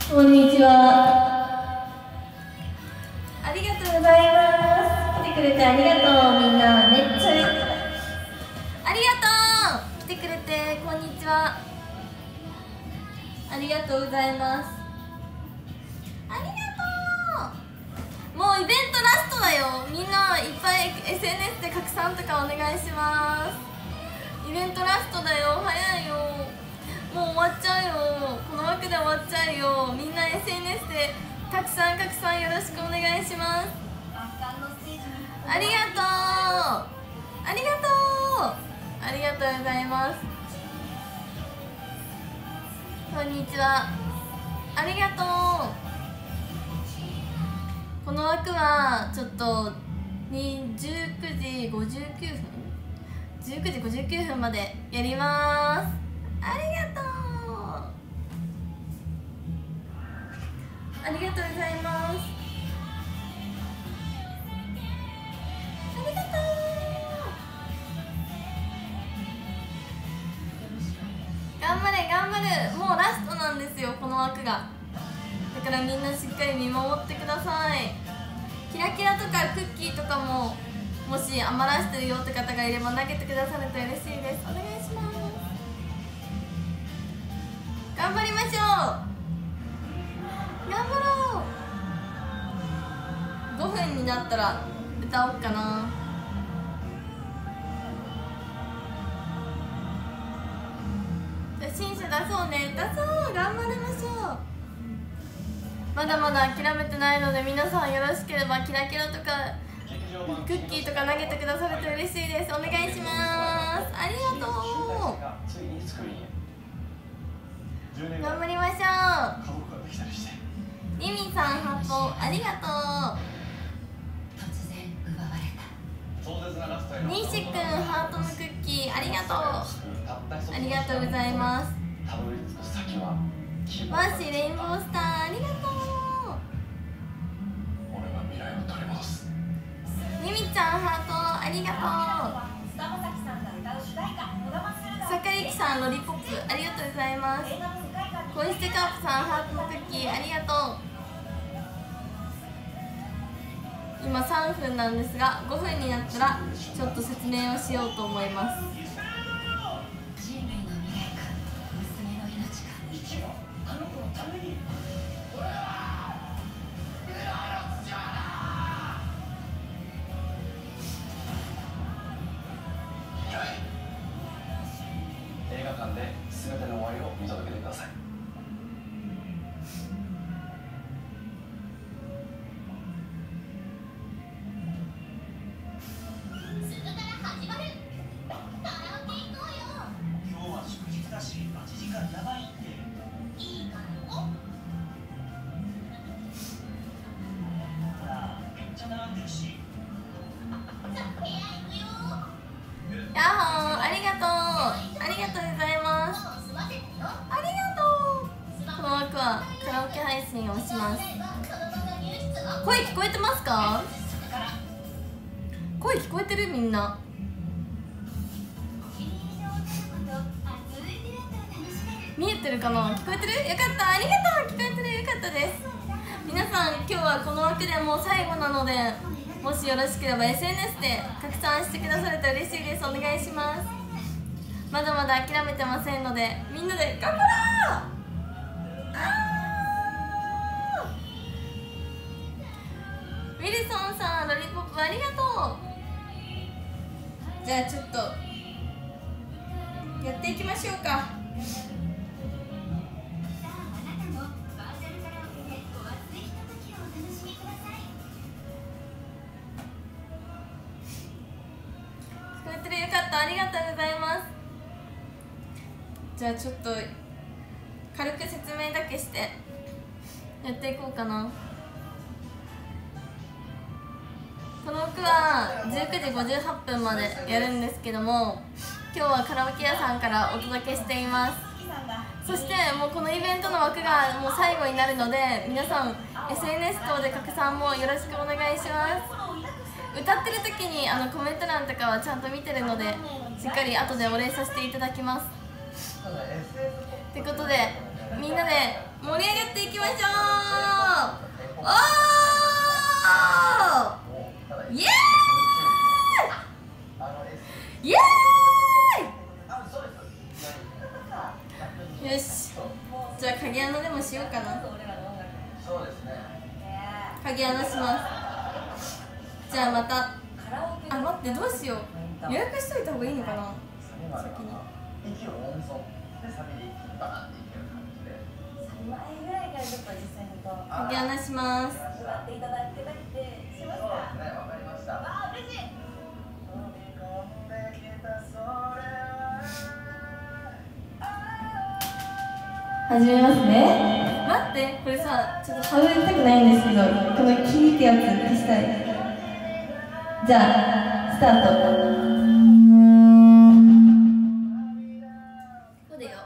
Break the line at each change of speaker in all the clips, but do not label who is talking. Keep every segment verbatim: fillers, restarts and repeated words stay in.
こんにちは。ありがとうございます。来てくれてありがとう。みんなめっちゃありがとう。来てくれてこんにちは。ありがとうございます。ありがとう。もうイベントラストだよ。みんないっぱい エスエヌエス で拡散とかお願いします。イベントラストだよ。早いよ。もう終わっちゃうよ。この枠で終わっちゃうよ。みんな エスエヌエス でたくさん拡散よろしくお願いします。ありがとう。ありがとう。ありがとうございます。こんにちは。ありがとう。この枠はちょっとじゅうくじごじゅうきゅうふんじゅうくじごじゅうきゅうふんまでやります。ありがとう。ありがとうございます。ありがとう。頑張れ頑張る。もうラストなんですよ、この枠が。だからみんなしっかり見守ってください。キラキラとかクッキーとかももし余らしてるよって方がいれば投げてくださると嬉しいです。お願いします。頑張りましょう。頑張ろう。ごふんになったら歌おうかな。新種出そうね。出そう。頑張りましょう。まだまだ諦めてないので、皆さんよろしければキラキラとかクッキーとか投げてくださると嬉しいです。お願いします。ありがとう。頑張りましょう。リミさんハートありがとう。ニシくんハートのクッキーありがとう。ありがとうございます。マーシーレインボースターありがとう。リミちゃんハートありがとう。坂井さんロリポップありがとうございます。コイステカープさんハートのクッキーありがとう。今さんぷんなんですが、ごふんになったらちょっと説明をしようと思います。
映画館で全ての終わりを見届けてください。
ヤッホーありがとう。ありがとうございます。ありがとう。この枠はカラオケ配信をします。声聞こえてますか？声聞こえてる？みんな見えてるかな？聞こえてる？よかった。ありがとう。聞こえてる。よかったです。皆さん今日はこの枠でもう最後なので、もしよろしければ エスエヌエス で拡散してくださると嬉しいです。お願いします。まだまだ諦めてませんので、みんなで頑張ろう。ウィルソンさんロリポップありがとう。じゃあちょっとやっていきましょうか。聞こえてる？よかった。ありがとうございます。じゃあちょっと軽く説明だけしてやっていこうかな。この枠はじゅうくじごじゅうはっぷんまでやるんですけども、今日はカラオケ屋さんからお届けしています。そしてもうこのイベントの枠がもう最後になるので、皆さん エスエヌエス 等で拡散もよろしくお願いします。歌ってる時にあのコメント欄とかはちゃんと見てるので、しっかり後でお礼させていただきます。 ってことでみんなで盛り上がっていきましょう。おーイエーイイエーイ。よし、じゃあ鍵穴でもしようかな。鍵穴します。じゃあまた。あ、待って、どうしよう。予約しといた方がいいのかな、先に。鍵穴します。始めますね。待って、これさ、ちょっと省きたくないんですけど、このキーってやつ消したい。じゃあスタート。そうだよ。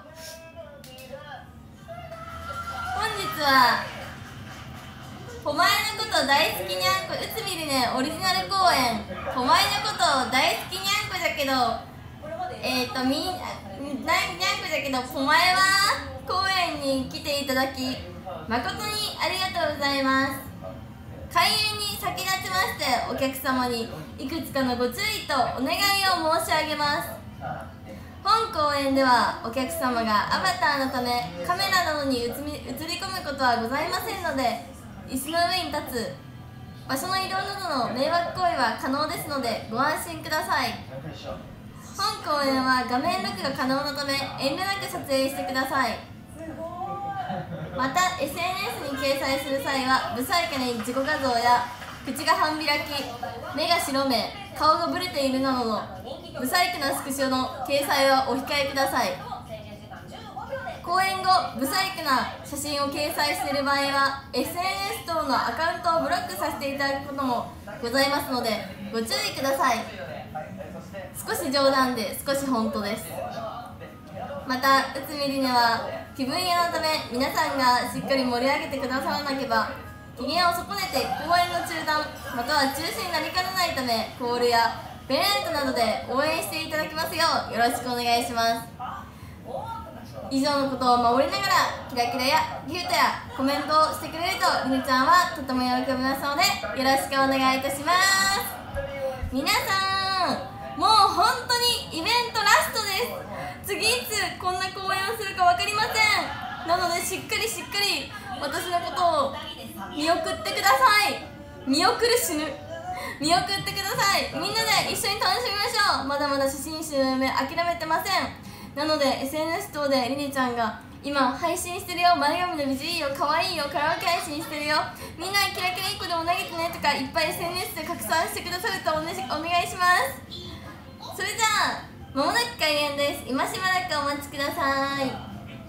本日は狛江のこと大好きにゃんこうつみりねオリジナル公演狛江のこと大好きにゃんこじゃけどえっ、ー、とみんなにゃんこじゃけど狛江は公演に来ていただき誠にありがとうございます。開演に先立ちましてお客様にいくつかのご注意とお願いを申し上げます。本公演ではお客様がアバターのためカメラなどに映り込むことはございませんので、椅子の上に立つ場所の移動などの迷惑行為は可能ですのでご安心ください。本公演は画面録画可能なため遠慮なく撮影してください。また エスエヌエス に掲載する際は不細工に自己画像や口が半開き、目が白目、顔がブレているなどの不細工なスクショの掲載はお控えください。公演後不細工な写真を掲載している場合は エスエヌエス 等のアカウントをブロックさせていただくこともございますのでご注意ください。少し冗談で少し本当です。またうつみりねは気分屋のため皆さんがしっかり盛り上げてくださらなければ機嫌を損ねて公演の中断または中止になりかねないため、コールやペンライトなどで応援していただきますようよろしくお願いします。以上のことを守りながらキラキラやギフトやコメントをしてくれるとりねちゃんはとても喜びますのでよろしくお願いいたします。皆さんもう本当にイベントラストです。次いつこんな公演をするか分かりません。なのでしっかりしっかり私のことを見送ってください。見送る死ぬ見送ってください。みんなで一緒に楽しみましょう。まだまだ初心者の夢諦めてません。なので エスエヌエス 等でりねちゃんが今配信してるよ、前髪の美人いいよ、かわいいよ、カラオケ配信してるよ、みんなキラキラいっこでも投げてねとかいっぱい エスエヌエス で拡散してくださるとお,、ね、お願いします。それじゃあまもなく開演です。今しばらくお待ちください。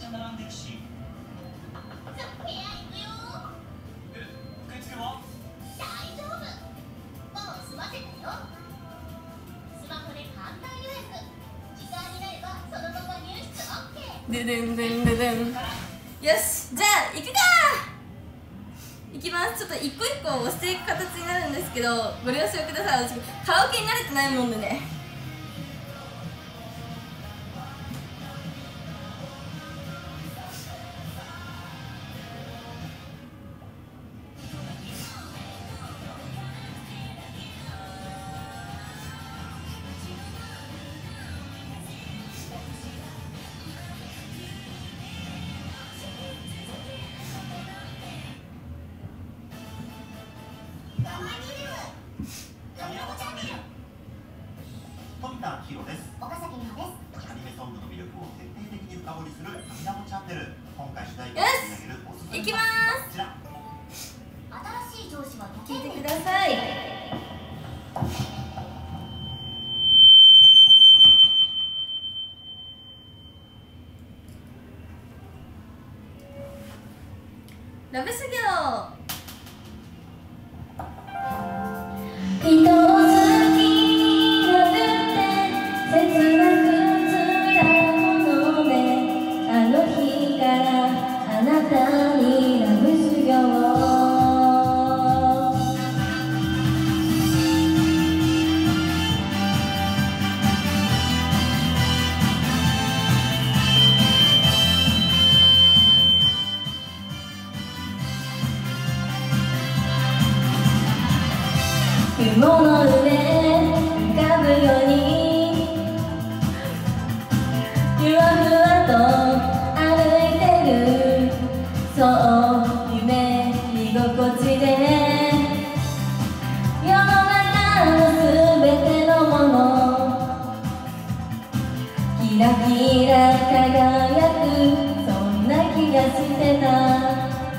ででんでんででん。よし、じゃあ行くか。行きます。ちょっと一個一個押していく形になるんですけどご了承ください。私カラオケに慣れてないもんでね。
富田ひろです。岡崎美穂です。アニメソングの魅力を徹底的に深掘りする富田もチャンネル。今回主題歌を取り上げるおすすめ
行きま
はこちら。
新しい上司は
聞いてください。ラブ修行。人を好きになるって切なく辛いもので、あの日からあなたにラブ修行。 ふわふわと歩いてる、そう夢見心地で世の中のすべてのものキラキラ輝く、そんな気がしてた。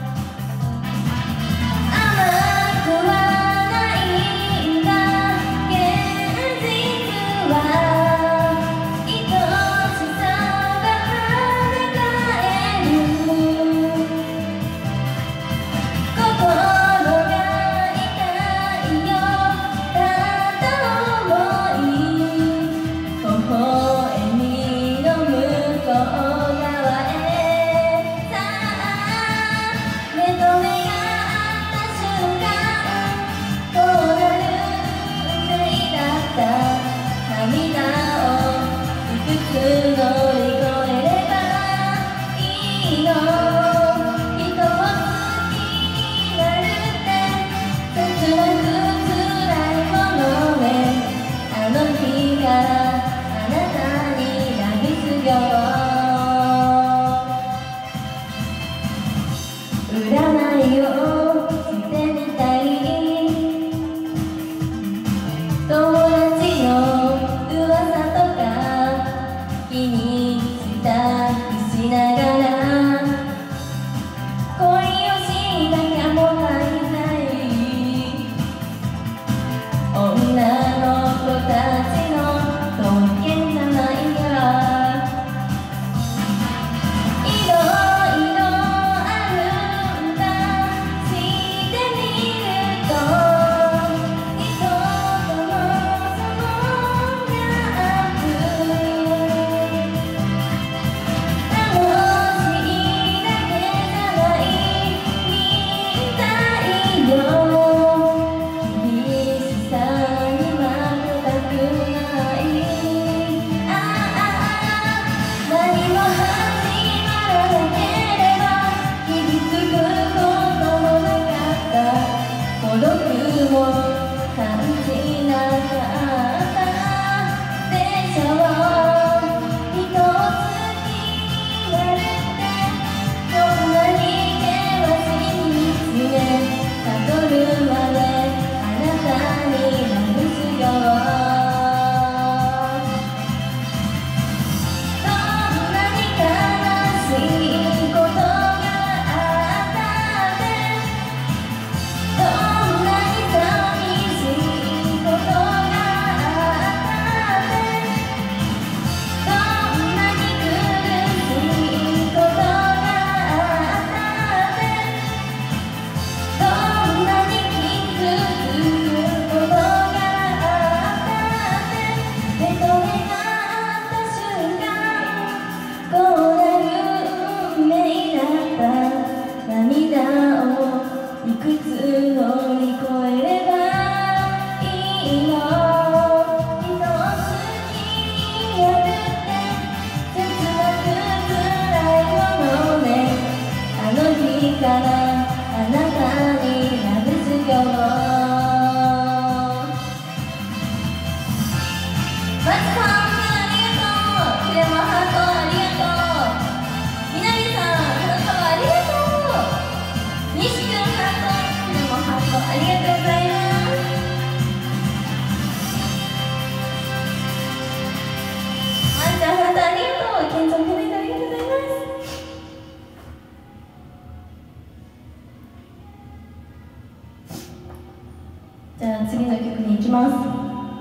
じゃあ次の曲に行きます。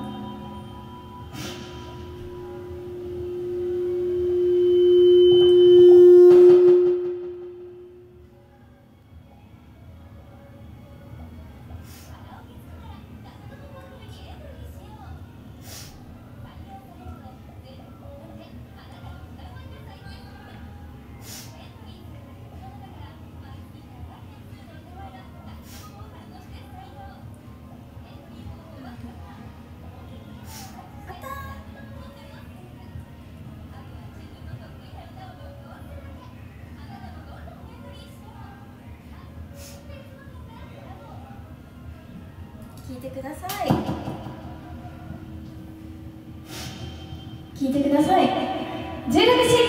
聞いてください。聞いてください。じゅうろくシー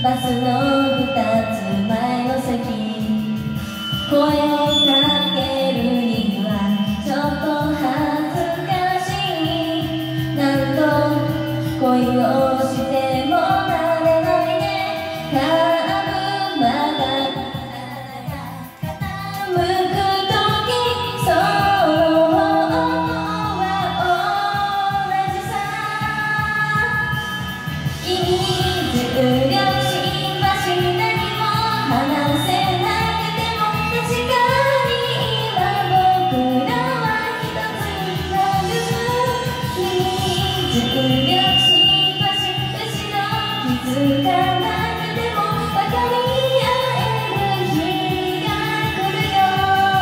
バスのふたつまえの席、声をかけるにはちょっと恥ずかしい。なんと恋をしてもなれないね。カーブ曲がる傾くとき、その方は同じさ。君に重力心橋何も話せなくても、確かに今僕らは一つになる。君に重力心橋後ろ気づかなくても分かり合える日が来るよ。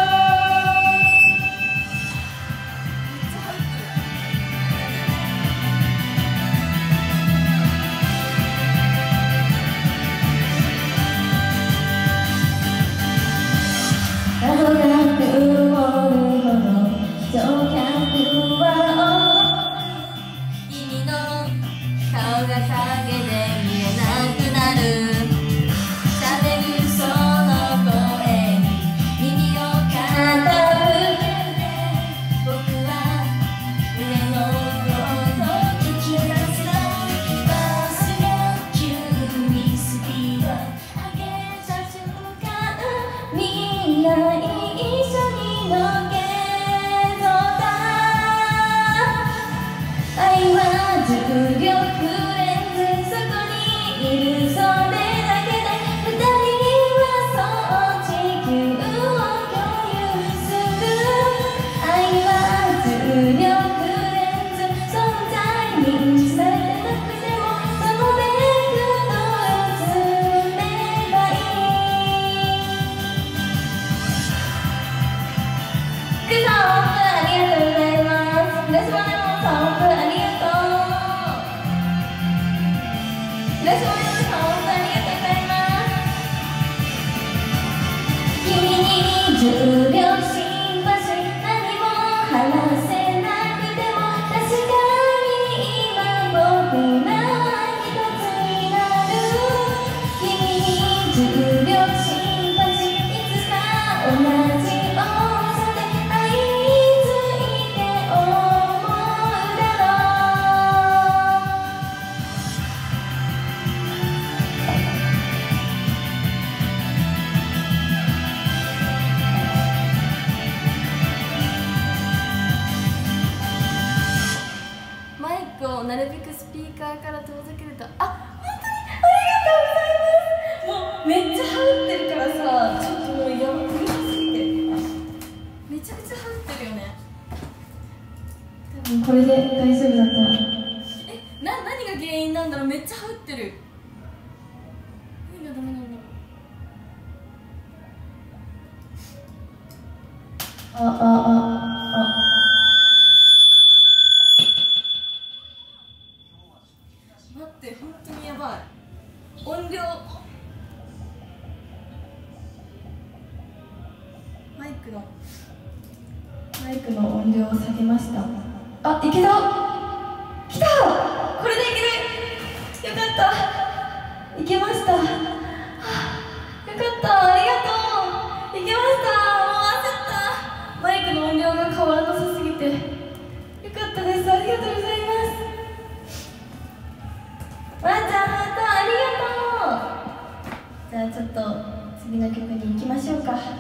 窓が曇るほど乗客は君の顔が影で見えなくなる。喋るその声に耳を傾けて、僕は上のこと聞き出すの。バスが急にスピード上げた瞬間、みんな一緒にのけぞった。愛は重力レンズ、そこにいるそれだけで二人はそう地球を共有する。愛は重力レンズ、存在にされてなくてもそのベクトル映ればいい。グッドオープンありがとうございます。広島でもさんオープンありがとう。広島でもさんオープンありがとうございます。君に重力心橋何も話せなくても、確かに今僕らは一つになる。君に重力心橋いつか同じ重さで愛について思うだろう。マイクをなるべくスピーカーから遠ざけると、あ、本当にありがとうございます。もうめっちゃ羽織ってるからさ、ちょっともうやばうるさすぎてめちゃくちゃ羽織ってるよね。多分これで大丈夫だったら、え、な、何が原因なんだろう。めっちゃ羽織ってる。何がダメなんだろう。あ、あ、あ、あ、待って、本当にやばい。音量、マイクのマイクの音量を下げました。あ、いけた、きた、これでいける。よかった、いけました。はあ、よかった、ありがとう。いけました。もう焦った。マイクの音量が変わらなさすぎてよかったです。ありがとうございます。わんちゃん、ハートありがとう。じゃあちょっと次の曲に行きましょうか。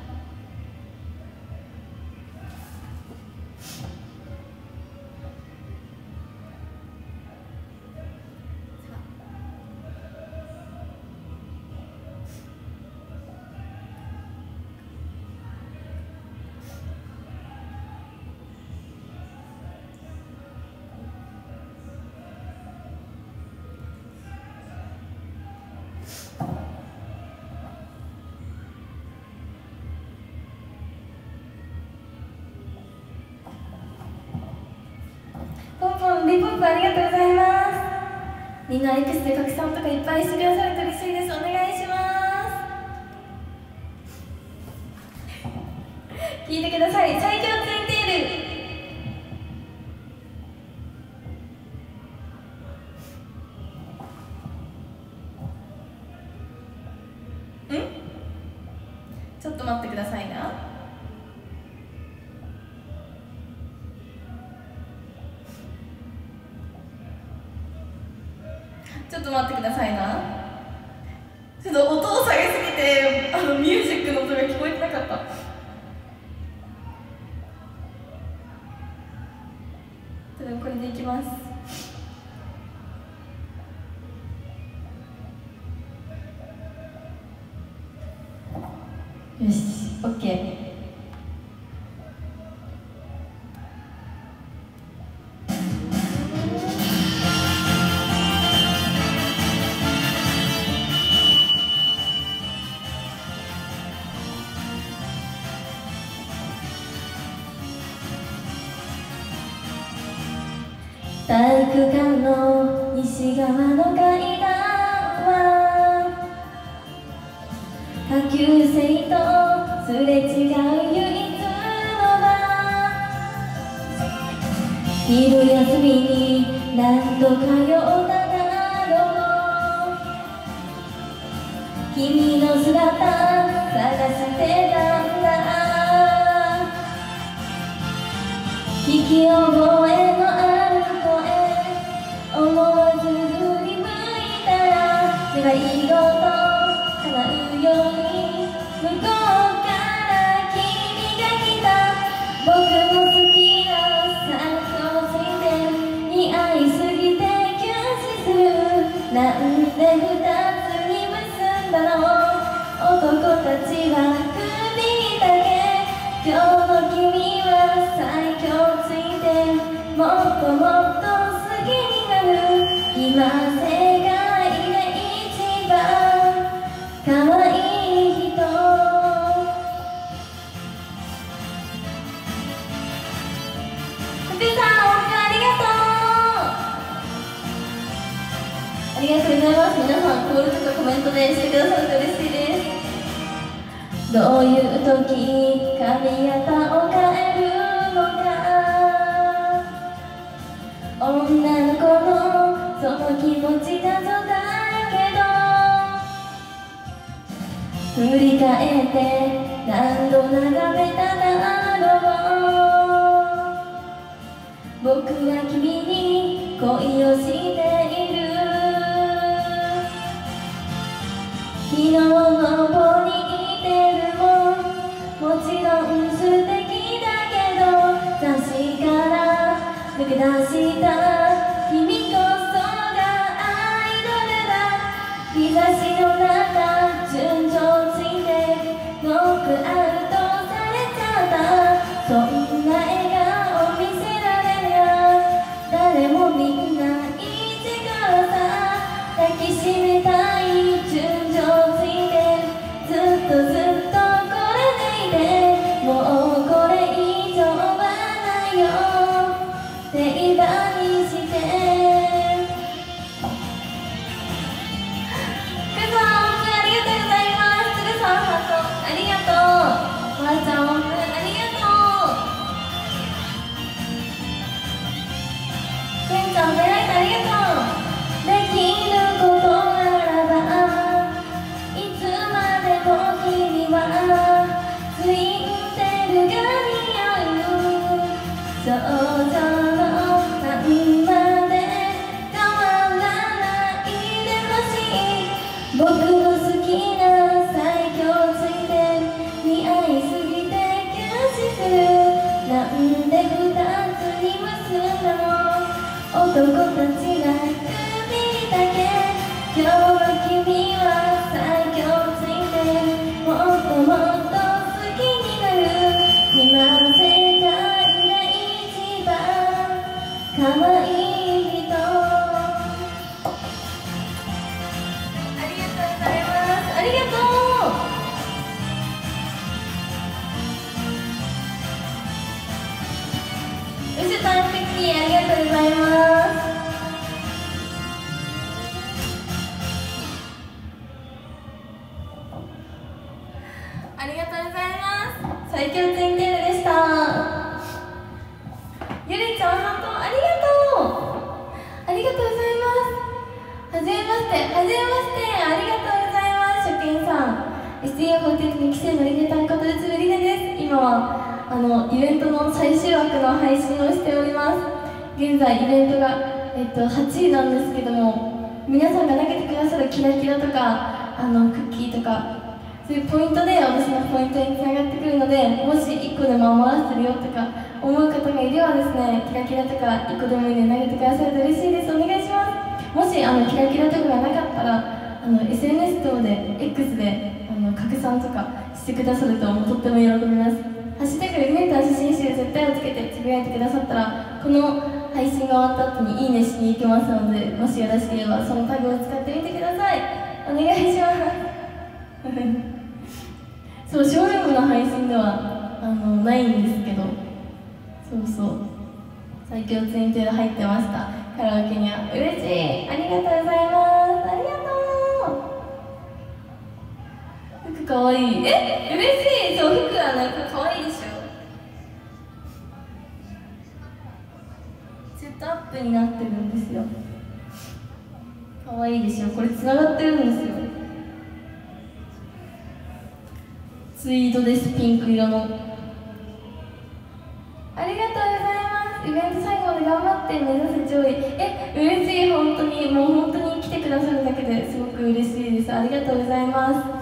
ポンポン、リポップありがとうございます。みんな X で拡散とかいっぱいしてくださると嬉しいです。お願いします。聞いてください。最強ツインテール。 っと待ってくださいな。ちょっと待ってくださいな。ちょっと音を下げすぎてあのミュージックの音が聞こえてなかった。ちょっとこれでいきます。よし、オッケー。体育館の西側の階段は下級生とすれ違う唯一の場。昼休みに何度通っただろう。君の姿探してたんだ。聞き覚えのある思わず振り向いたら願い事叶うように向こうから君が来た。僕も好きな最強ついてに愛すぎて休止する。なんで二つに結んだの。男たちは首だけ。今日の君は最強ついてもっともっと今世界で一番可愛い人。福井さん、ありがとう。ありがとうございます。皆さんコールとかコメントでしてくださると嬉しいです。どういう時髪型を変えるのか。女の子のその気持ち謎だけど振り返って何度眺めただろう。僕は君に恋をしている。昨日の子に似てるももちろん素敵だけど雑誌から抜け出した君こそ日差しの中順調ついてノックアウトされちゃった。そんな笑顔見せられりゃ誰もみんないい力さ。抱きしめたい順調ついてずっとずっとこれでいてもうこれ以上はないよ定番にして。ありがとう。まーちゃん、ありがとう。けんちゃん、ベライトありがとう。できることならばいつまでも君はツインテールが似合う。想像のまんまで変わらないでほしい。僕の好きな最強ついてに愛すぎて休止する。なんで二つに結んだの。男たちが首だけ。今日の君は最強ついてもっともっと好きになる。今世界で一番可愛い人。ありがとうございます。ありがとう。うしタンピッキー、ありがとうございます。ありがとうございます。最強ツインテールでした。ゆりちゃん、ハートありがとう。ありがとうございます。はじめまして、はじめまして、ありがとうございます。初見さん、 エスティーユーフォーティーエイト に期生のりねたんこと内海りねです。今はあのイベントの最終枠の配信をしております。現在イベントが、えっと、はちいなんですけども、皆さんが投げてくださるキラキラとかあのクッキーとかそういうポイントで私のポイントにつながってくるので、もしいっこでも余らせてるよとか思う方がいればですね、キラキラとかいっこでもいいので投げてくださると嬉しいです。お願いします。もしあのキラキラとかがなかったらあの エスエヌエス 等で X であの拡散とかしてくださるととっても喜びます。ハッシュタグルメーター写真集絶対をつけてつぶやいてくださったら、この配信が終わった後にいいねしに行けますので、もしよろしければそのタグを使ってみてください。お願いしますそう、ショールームの配信ではあのないんですけど、そうそう最強ツインテール入ってました。カラオケには嬉しい、ありがとうございます。ありがとう。服かわいい。え、嬉しい。そう、服はなんかかわいいでしょ。セットアップになってるんですよ。かわいいでしょ。これつながってるんですよ。ツイードです、ピンク色の。ありがとうございます。イベント最後まで頑張って目指せ上位。え、嬉しい。本当にもう本当に来てくださるだけですごく嬉しいです。ありがとうございます。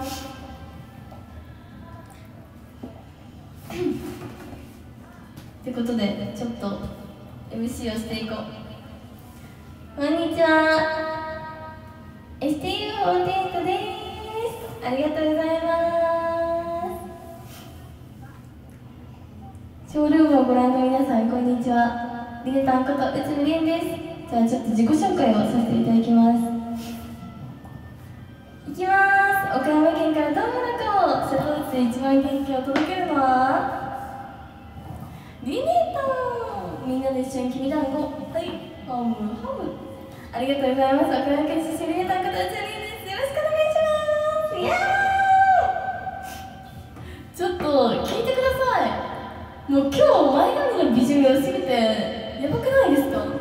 ということでちょっと エムシー をしていこう。こんにちは、 エスティーユーフォーティーエイト です。ありがとうございます。ショールームをご覧の皆さん、こんにちは。りねたんこと内海りんです。じゃあちょっと自己紹介をさせていただきます。いきます。岡山県からどうもなかを瀬戸内で一番元気を届けるのはりねたん。みんなで一緒にきびだんご。はい、ハムハム。ありがとうございます。岡山県出身りねたんこと内海りんです。よろしくお願いします。イエーイ。ちょっと聞いてください。もう今日前髪の美女が良すぎてやばくないですか？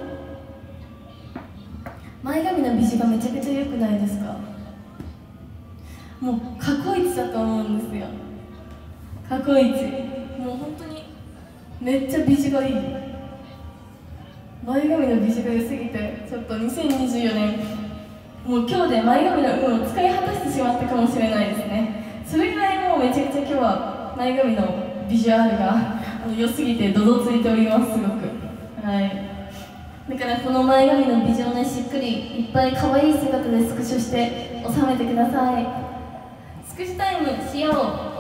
前髪の美女がめちゃくちゃ良くないですか？もう過去一だと思うんですよ。過去一。もう本当にめっちゃ美女がいい。前髪の美女が良すぎてちょっとにせんにじゅうよねんもう今日で前髪の運を使い果たしてしまったかもしれないですね。それぐらいもうめちゃくちゃ今日は前髪のビジュアルが良すぎてドドついております。すごく、はい。だからこの前髪の美女をね、しっかりいっぱい可愛い姿でスクショして収めてください。スクショタイムしよう。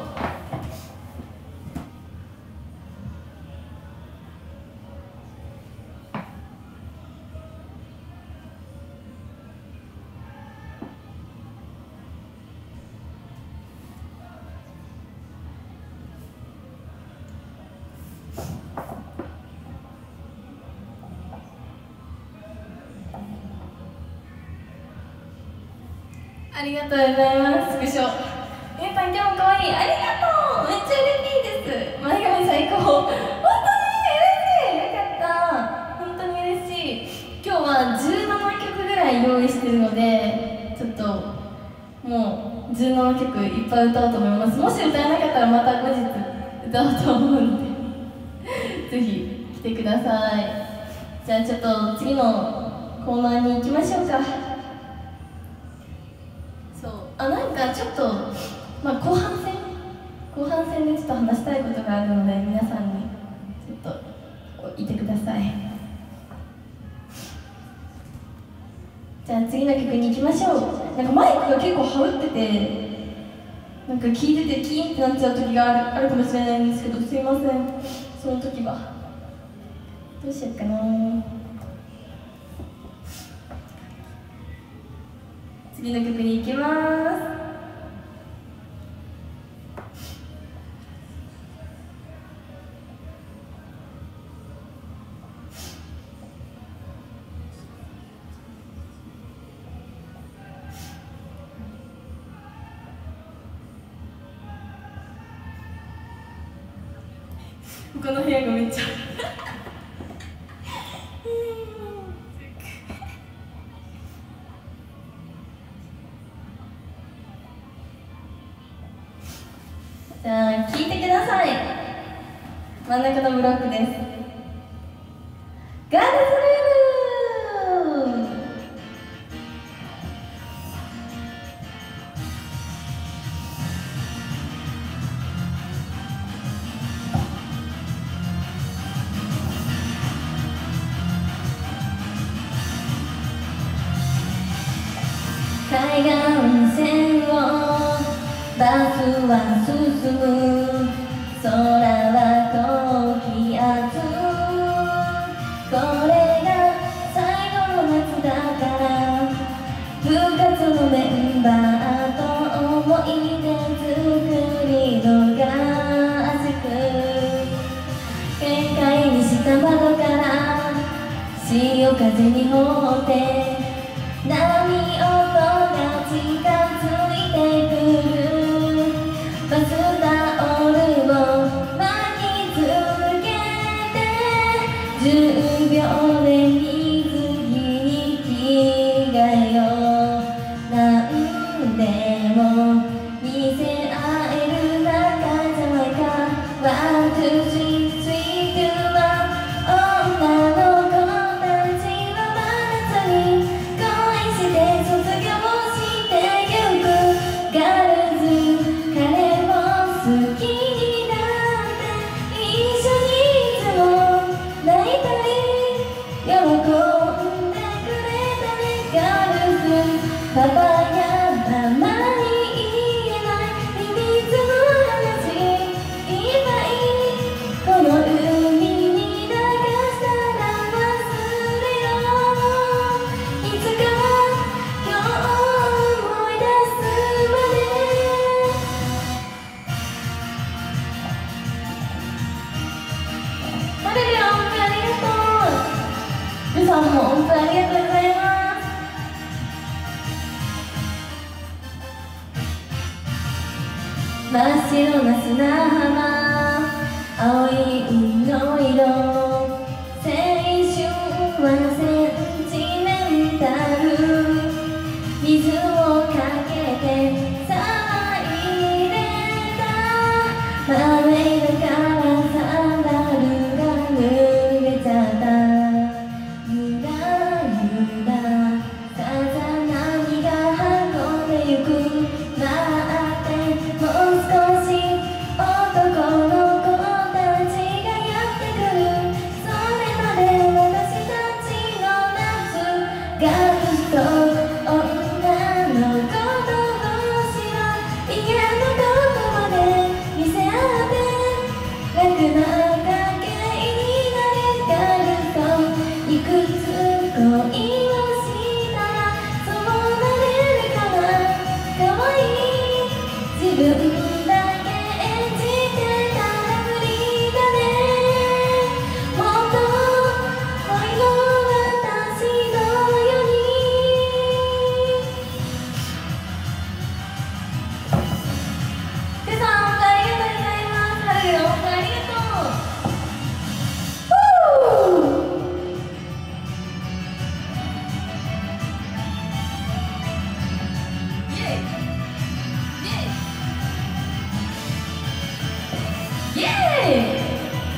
ありがとうございます。スクショ。皆さん今日も可愛い。ありがとう。めっちゃ嬉しいです。前髪最高。本当に嬉しい。よかった。本当に嬉しい。今日はじゅうななきょくぐらい用意してるので、ちょっともうじゅうななきょくいっぱい歌おうと思います。もし歌えなかったらまた後日歌おうと思うのでぜひ来てください。じゃあちょっと次のコーナーに行きましょうか。あ、なんかちょっと、まあ、後半戦後半戦でちょっと話したいことがあるので皆さんにちょっといてください。じゃあ次の曲に行きましょう。なんかマイクが結構羽織っててなんか聞いててキーンってなっちゃう時がある、あるかもしれないんですけど、すいません。その時はどうしようかな。次の曲に行きます。他の部屋がめっちゃ聞いてください。真ん中のブロックです。ガールズルール海岸線をバスは進む、空は高気圧、これが最後の夏だから、部活のメンバーと思い出作りの合宿、限界にした窓から潮風に乗って波音が近づいてくる、バスタオルを巻きつけてじゅうびょうで水着に着替えよう、なんでも見せ合える仲じゃないか、ワンツースリースリーツーワン、女の子たちは真夏に恋して卒業してゆく、ガールズ彼を好きになって一緒にいつも泣いたり喜んでくれたね、ガールズパパやママに言えない秘密の話いっぱい、この海に流したら忘れよう、いつか今日思い出すまで。マルリア、音符ありがとう。ルさんも音符ありがとうございます。真っ白な砂浜、青い海の色、青春はセンチメンタル、水をかけて騒いでた、真上からサンダルが脱げちゃった、ゆらゆらさざ波が運んでゆく、待ってもう少し男の子たちがやってくる、それまで私たちの夏がずっと女の子同士は家のどこまで見せ合って楽な関係になれ、ガールといくつ恋をしたらそうなれるかな、かわいい自分だけ演じてたら無理だね、もっと恋の私のように。てさん、ありがとうございます。はるる、音符ありがとう。ふうイエイイエイイエーイ。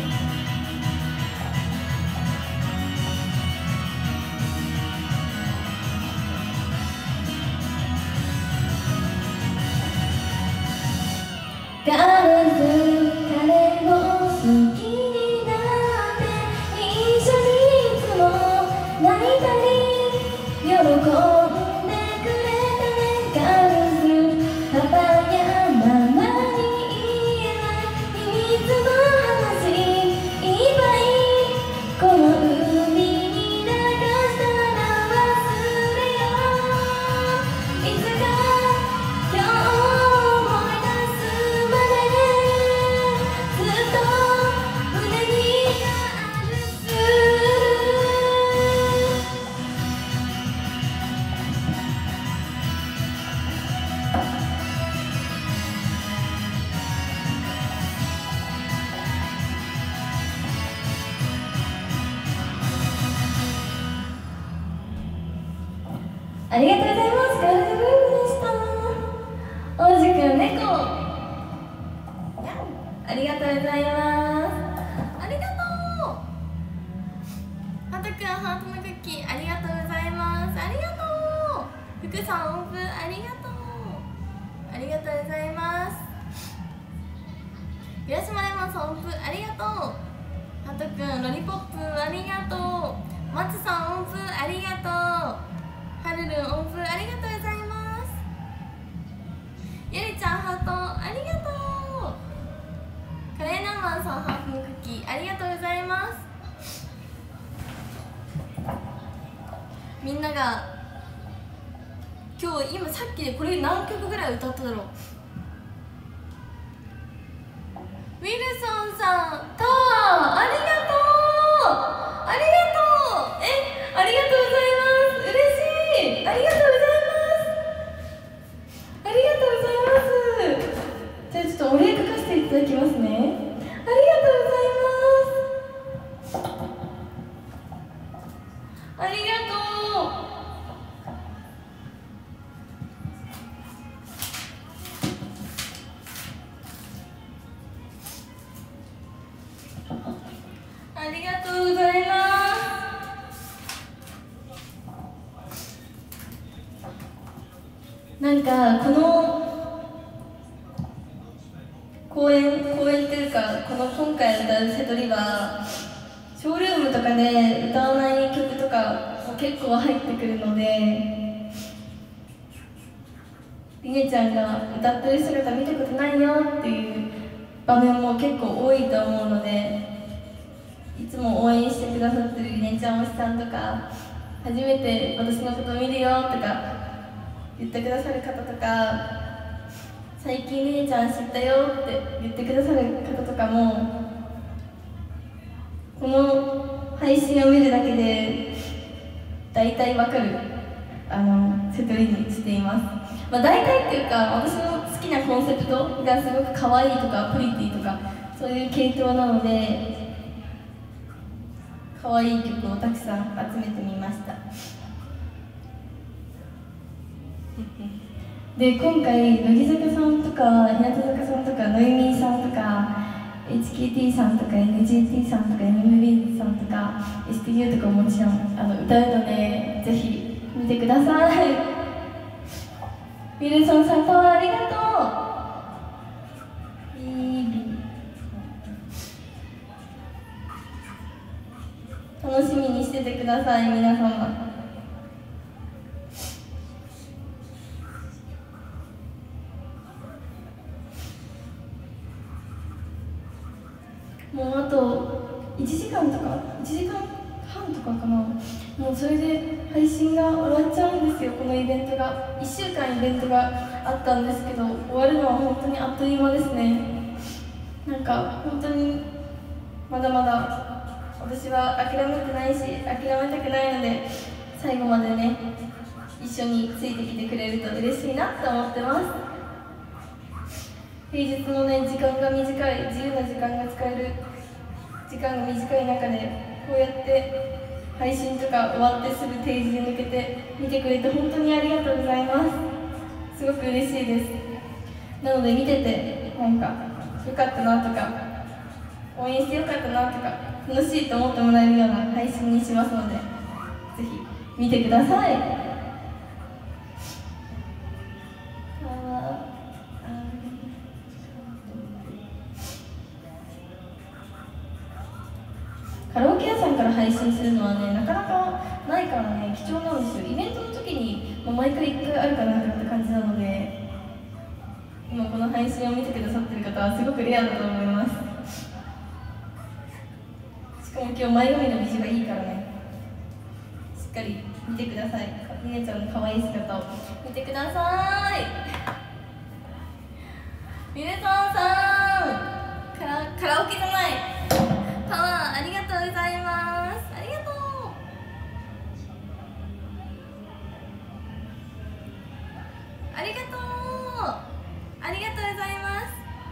ガールズ彼を好きになって一緒にいつも泣いたり喜んでくれたね、ガールズパパやママに言えない秘密の話いっぱい、この海に流したら忘れよう、いつか今日思い出すまで、ずっと胸にあるす。ありがとうございます。ガールズルームでした。王子くん猫。にゃんりがとうございます。ありがとう。ハトくんハートのクッキーありがとうございます。ありがとう。福さん音符ありがとう。ありがとうございます。浦島レモンさん音符ありがとう。ハトくんロリポップありがとう。松さん音符ありがとう。はるるん音符ありがとうございます。ゆりちゃんハートありがとう。カレーナンマンさんハーフのクッキーありがとうございます。みんなが今日今さっきでこれ何曲ぐらい歌っただろう。ウィルソンさんタワーありがとう。ありがとう。えありがとうございます。嬉しい。ありがとうございます。ありがとうございます。じゃあちょっとお礼書かせていただきますね。ありがとうございます。ありがとう。ありがとうございます。なんかこの公演公演っていうかこの今回歌うセトリはショールームとかで歌わない曲とかも結構入ってくるので、りねちゃんが歌ってる姿見たことないよっていう場面も結構多いと思うので、いつも応援してくださってるりねちゃん推しさんとか初めて私のこと見るよとか言ってくださる方とか、最近りねちゃん知ったよって言ってくださる方とかもこの配信を見るだけで大体わかるあのセトリにしています。まあ、大体っていうか私の好きなコンセプトがすごく可愛いとかプリティとかそういう系統なので可愛い曲をたくさん集めてみました。で今回乃木坂さんとか日向坂さんとかノイミーさんとか エイチケーティー さんとか エヌジェーティー さんとか エムエムビー さんとか エスティーユー とかももちろんあの歌うのでぜひ見てください。ウィルソンさんパワーありがとう。いい楽しみにしててください皆様。もうあといちじかんとかいちじかんはんとかかな、もうそれで配信が終わっちゃうんですよ。このイベントがいっしゅうかんイベントがあったんですけど終わるのは本当にあっという間ですね。なんか本当にまだまだ私は諦めてないし諦めたくないので最後までね一緒についてきてくれると嬉しいなと思ってます。平日のね時間が短い自由な時間が使える時間が短い中でこうやって配信とか終わってすぐ定時に向けて見てくれて本当にありがとうございます。すごく嬉しいです。なので見ててなんかよかったなとか応援してよかったなとか楽しいと思ってもらえるような配信にしますのでぜひ見てください。カラオケ屋さんから配信するのはね、なかなかないからね、貴重なんですよ。イベントの時に、まあ、毎回いっかいあるかなって感じなので、今この配信を見てくださってる方はすごくレアだと思います。しかも今日前髪の虹がいいからね、しっかり見てください。りねちゃんの可愛い姿を見てください。ミルトンさんカラ、カラオケじゃないパワーありがとうございます。ありがとう。ありがとう。ありがとうございます。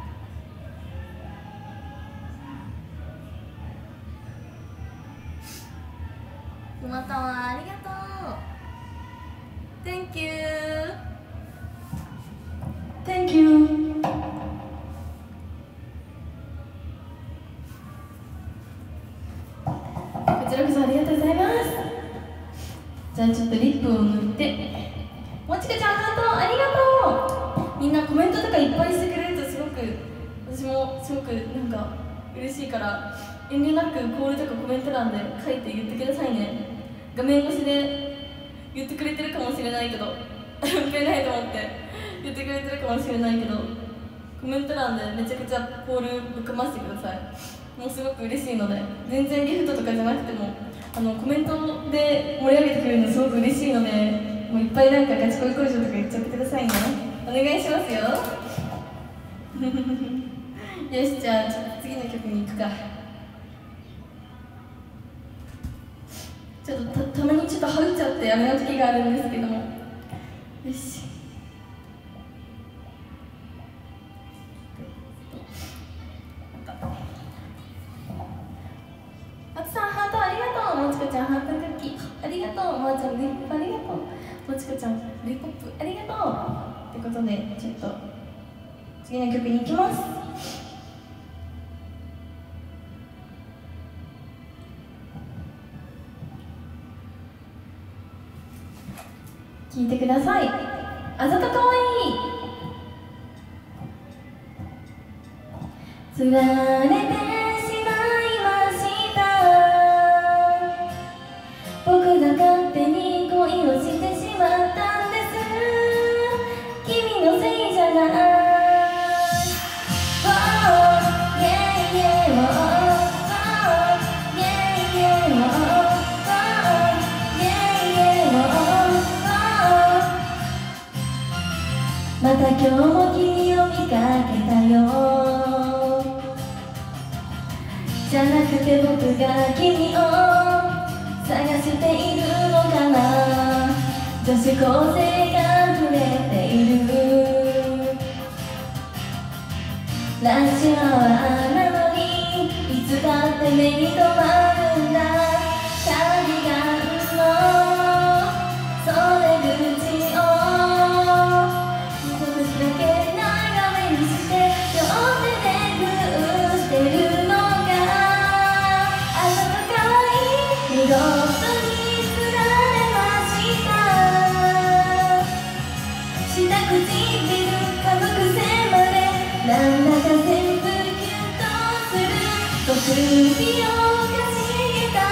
くまたはありがとう。Thank you. Thank you. を抜いて。もちかちゃんハートありがとう。みんなコメントとかいっぱいしてくれるとすごく私もすごくなんか嬉しいから、遠慮なくコールとかコメント欄で書いて言ってくださいね。画面越しで言ってくれてるかもしれないけどペンないと思って言ってくれてるかもしれないけど、コメント欄でめちゃくちゃコールぶっかましてください。もうすごく嬉しいので、全然ギフトとかじゃなくてもあのコメントで盛り上げてくれるのすごく嬉しいので、もういっぱいなんかガチ恋工場とか言っちゃってくださいね。お願いしますよよし、じゃあちょっと次の曲に行くか。ちょっと た, たまにちょっとはうっちゃってやめの時があるんですけども、よし。あつさんハートありがとう。もちこちゃんハートクッキーありがとう。まーちゃんリップありがとう。もちこちゃんリポップありがとう。ってことでちょっと次の曲に行きます。聞いてください。あざとかわいい。つられてしまいました。僕が勝手に恋をしてしまったんです。君のせいじゃない。また今日も君を見かけたよ。じゃなくて僕が君を探しているのかな。女子高生が触れているラッシュアワーなのにいつだって目に留まるんだ。カーディガンの袖口を少しだけ長めにして両手でグーしてるのがあざとかわいい。見事に釣られました。下唇噛む癖までなんだか全部キュッとする。小首をかしげた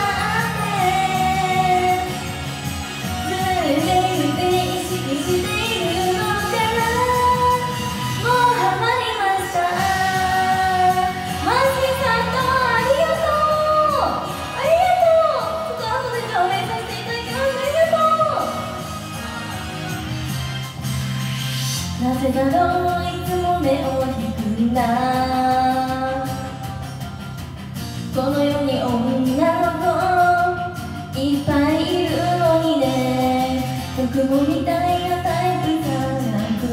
ってずれているって意識しているのかな。もうハマりました。マスケさんとありがとうありがとう。ちょっと後で上映させていただきます。ありがとう。なぜだろういつも目を引くんだ。この世に女の子いっぱいいるのにね。僕もみたいなタイプじゃなく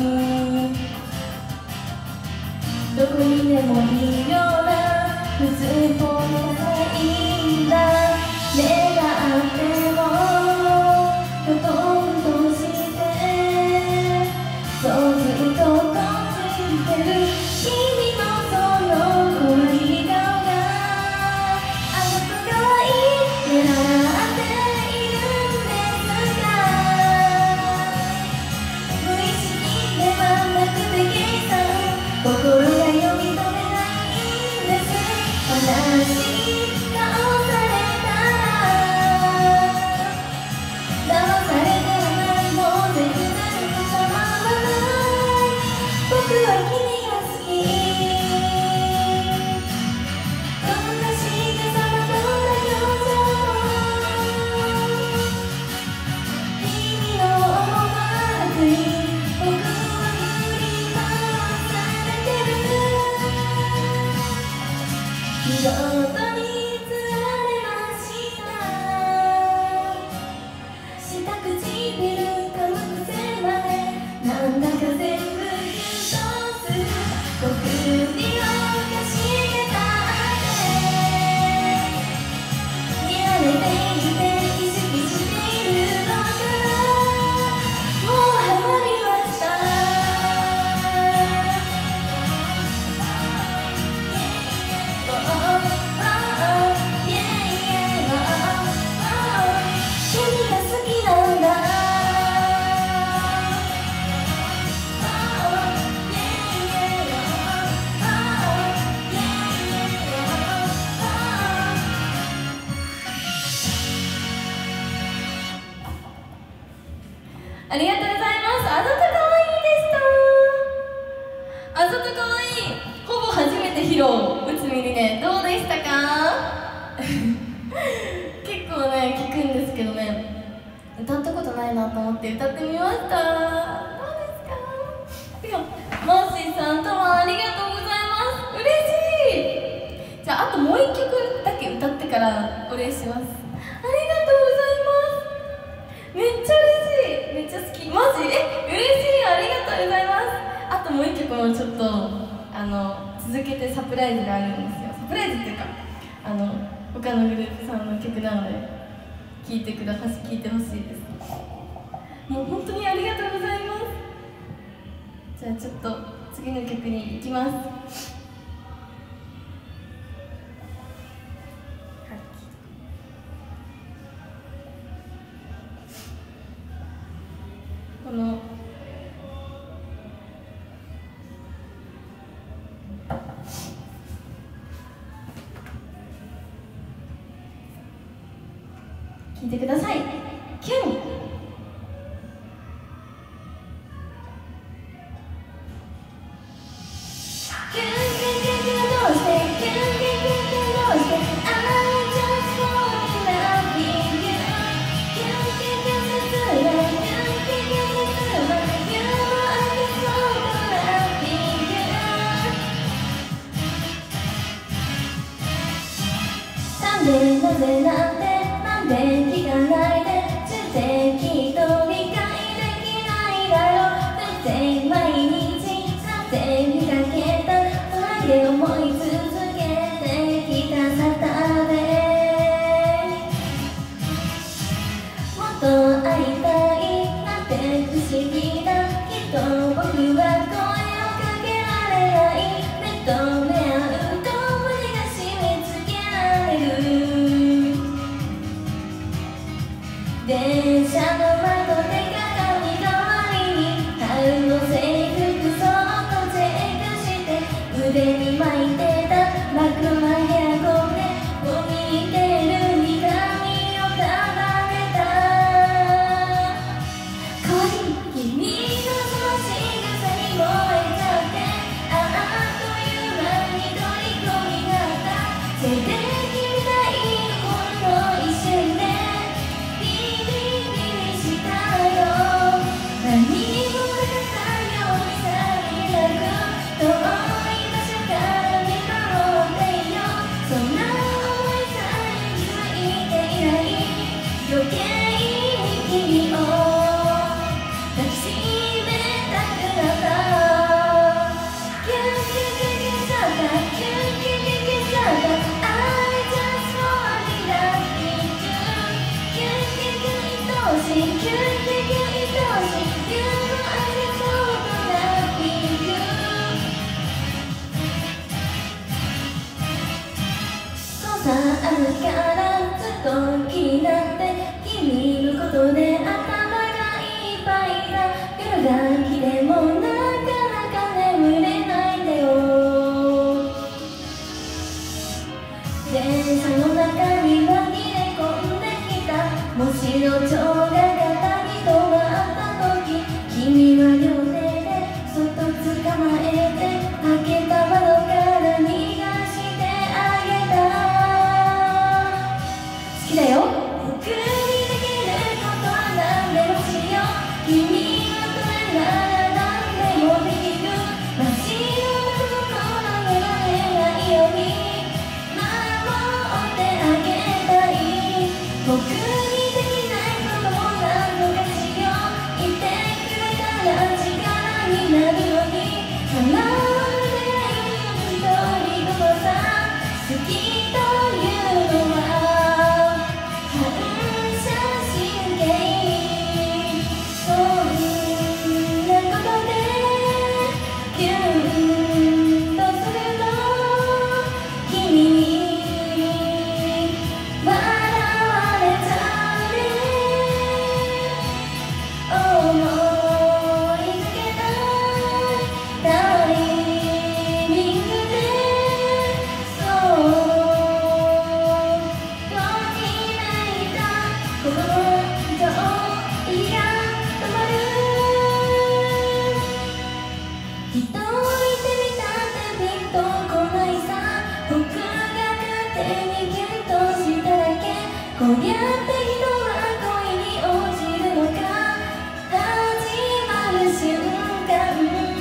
どこにでもいるような普通っぽいさえいいんだ。目があってもきょとんとしてそうずっとこっち見てる君のその怖い顔があざとかわいい。狙っているんですか。 ありがとうございます。あざとかわいいでした。あざとかわいい。ほぼ初めて披露。うつみりね、どうでしたか？結構ね聞くんですけどね、歌ったことないなと思って歌ってみました。どうですか？いや、マーシーさん、たまありがとうございます。嬉しい。じゃああともう一曲だけ歌ってからお礼します。ありがとうございます。めっちゃ嬉しい。めっちゃ好き。マジ？え、嬉しい。ありがとうございます。あともう一曲もちょっとあの続けてサプライズがあるんですよ。サプライズっていうか、あの他のグループさんの曲なので聴いてくださし聴いてほしいです。もう本当にありがとうございます。じゃあちょっと次の曲に行きます。この聞いてください。キュン。なぜなんてなんで聞かないで中世きっと理解できないだろう。なぜ毎日なぜ見かけたそれで思い続けてきたサタデー。もっと会いたいなんて不思議だ。きっと僕は声をかけられない。目と目合うと胸が締め付けられる。電車の窓で鏡代わりに春の制服そっとチェックして腕に巻いてた真っ黒なヘアゴムでこみてる苦みを束ねた。恋君のその仕草に燃えちゃってあっという間に虜になった静電気みたいほんの一瞬で何もなかったようにさりなく遠い場所から見守っていよう。そんな思いさえ気づいていない余計に君を抱きしめたくなった。キュンキュンキュンキュンしちゃったキュンキュンキュンキュンしちゃった I just wanna love you キュンキュンキュン愛おしいキュンキュンキュン愛おしいあるからずっと気になって君のことで頭がいっぱいだ。夜が来てもなかなか眠れないんだよ。電車の中に紛れ込んできたもし路上が肩に止まった時君は両手でそっと捕まえて開けた窓から逃がしてあげた。好きだよ。僕にできることは何でもしよう。君はそれなら何でもできる。真っ白な心の眼鏡がいいように守ってあげたい。僕にできないことも何とかしよう。言ってくれたら力になるのに叶わない一人ごとさ。好きというのは思いかけたやって人は恋に落ちるのか始まる瞬間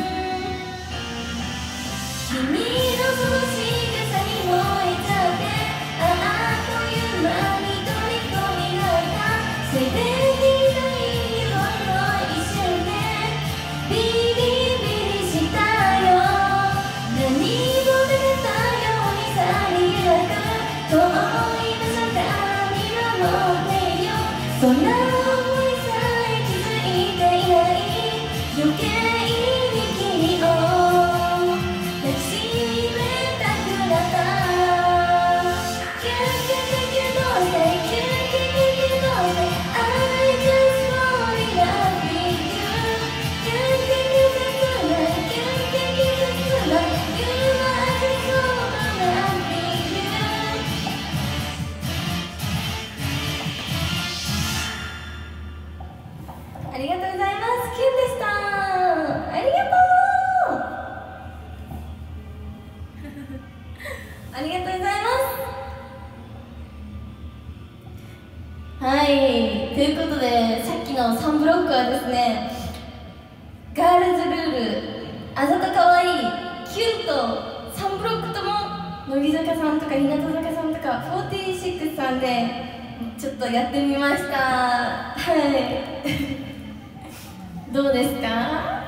君のその仕草に燃えちゃってあっという間に虜になったせめていないほんの一瞬でビリビリしたよ何もなかったようにさりげなく遠い場所から見守っているよそんな思いさえ気づいていない余計に君を抱きしめたくなったキュンキュンキュンキュンどうしてキュンキュンキュンキュンどうして I just fall in love with you キュンキュンキュン切ないキュンキュンキュン切ない You are just so love with you ありがとうございます。キュンでした。ありがとう。ありがとうございます。はい、ということでさっきのさんブロックはですね、ガールズルール、あざとかわいい、キュンとさんブロックとも乃木坂さんとか日向坂さんとかフォーティーシックスさんでちょっとやってみました。はいどうですか？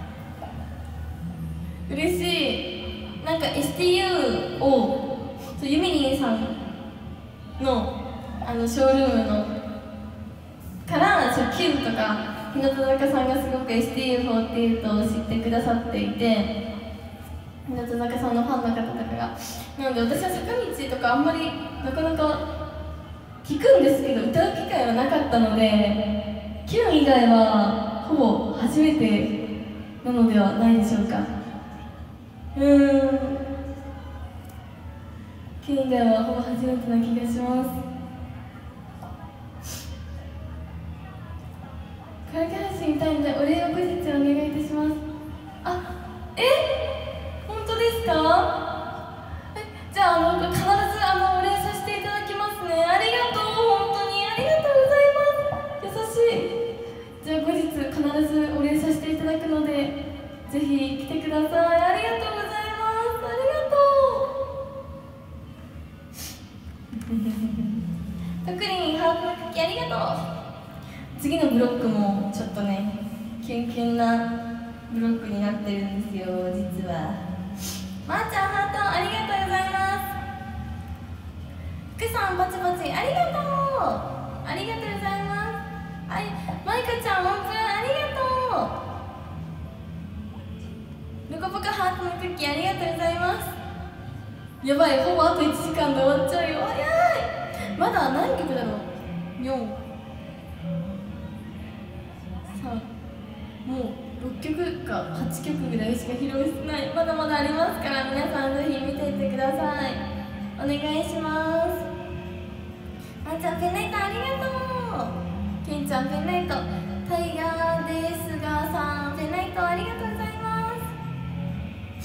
嬉しい。なんか エスティーユー をユミリンさんのあのショールームのからキュンとか日向坂さんがすごく エスティーユーフォーティーエイト を知ってくださっていて、日向坂さんのファンの方とかがなので、私は坂道とかあんまりなかなか聞くんですけど歌う機会はなかったので、キュン以外はほぼ初めてなのではないでしょうか。うーんキュン以外はほぼ初めてな気がします。カラオケ配信見たいのでお礼を後日お願いいたします。あ、え本当ですか？えじゃあ、あの必ずあのお礼させていただきますね。ありがとう、本当にありがとうございます。優しい。じゃあ後日必ずお礼させていただくのでぜひ来てください。ありがとうございます。ありがとう特にハートのクッキーありがとう。次のブロックもちょっとねキュンキュンなブロックになってるんですよ実は。まーちゃんハートありがとうございます。福さんパチパチありがとうありがとうございます。はい、マイカちゃん、オープンありがとう。ルコポカハートのクッキーありがとうございます。やばい、ほぼあといちじかんで終わっちゃうよ。早い。まだ何曲だろう。よん、さん、もうろっきょくかはちきょくぐらいしか披露してない。まだまだありますから皆さんぜひ見ていってください。お願いします。あんちゃんペンライトありがとう。ケンちゃんペンライト、タイガーですがさんペンライトありがとうございます。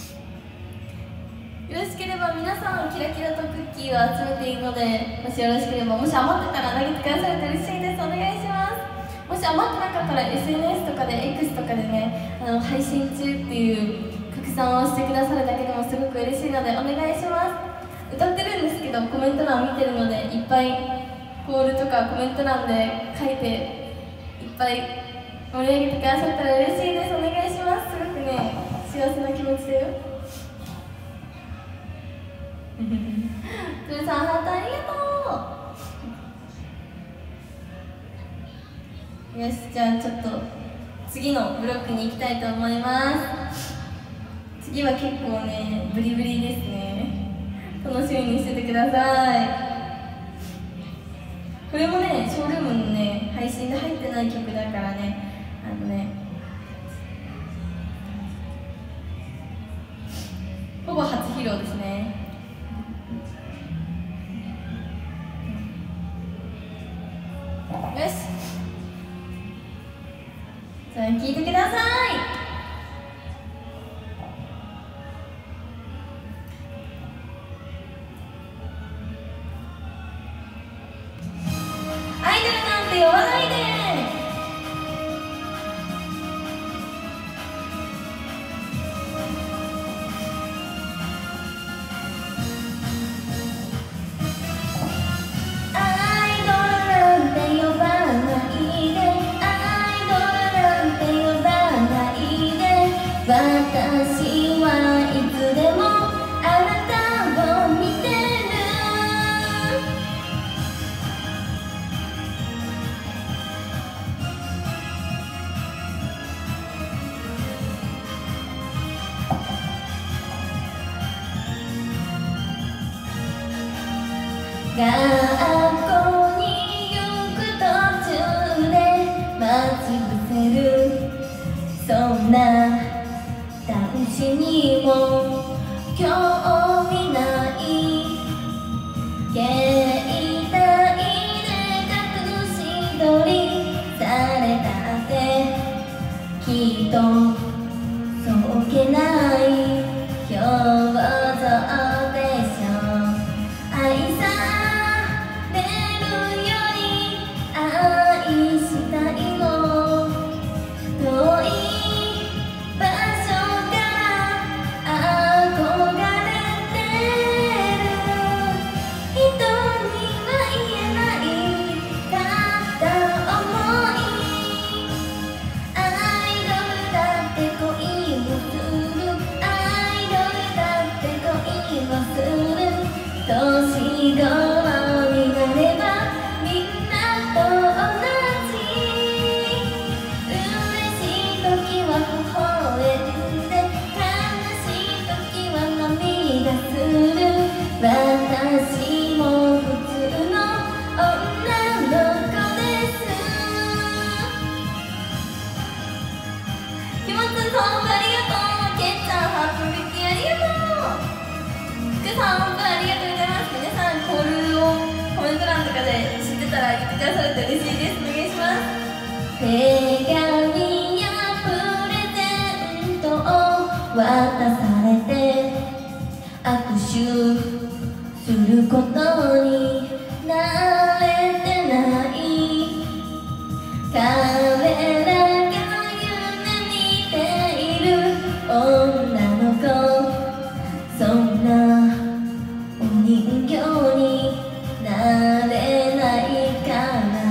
よろしければ皆さんキラキラとクッキーを集めているので、もしよろしければ、もし余ってたら投げてくださると嬉しいです。お願いします。もし余ってなかったら エスエヌエス とかで X とかでねあの配信中っていう拡散をしてくださるだけでもすごく嬉しいのでお願いします。歌ってるんですけどコメント欄見てるのでいっぱいコールとかコメント欄で書いていっぱい盛り上げてくださったら嬉しいです。お願いします。すごくね幸せな気持ちだよ。トゥルさんハートありがとう。よし、じゃあちょっと次のブロックに行きたいと思います。次は結構ねブリブリですね。楽しみにしててください。これもね、ショールームのね、配信で入ってない曲だからね、あのね、ほぼ初披露ですね。よし。じゃあ聴いてください。 私はいつでもあなたを見てる。学校に行く途中で待ち伏せる、そんな男子にも興味ない。携帯で隠し撮りされたってきっとそっけない表情でしょ。愛されるより愛したいの。遠い場所から憧れてる。人には言えない片思い。アイドルだって恋をする。アイドルだって恋をする。年頃になればみんなと同じ。嬉しい時は微笑んで、悲しい時は涙する。私も普通の女の子です。きもつさんありがとう。けんちゃんハートビキありがとう。福さん本当にありがとうございます。皆さんコールをコメント欄とかで知ってたら言ってくださると嬉しいです。お願いします。手紙やプレゼントを渡されて握手することに慣れてない。彼らが夢見ている女の子、そんなお人形になれないから、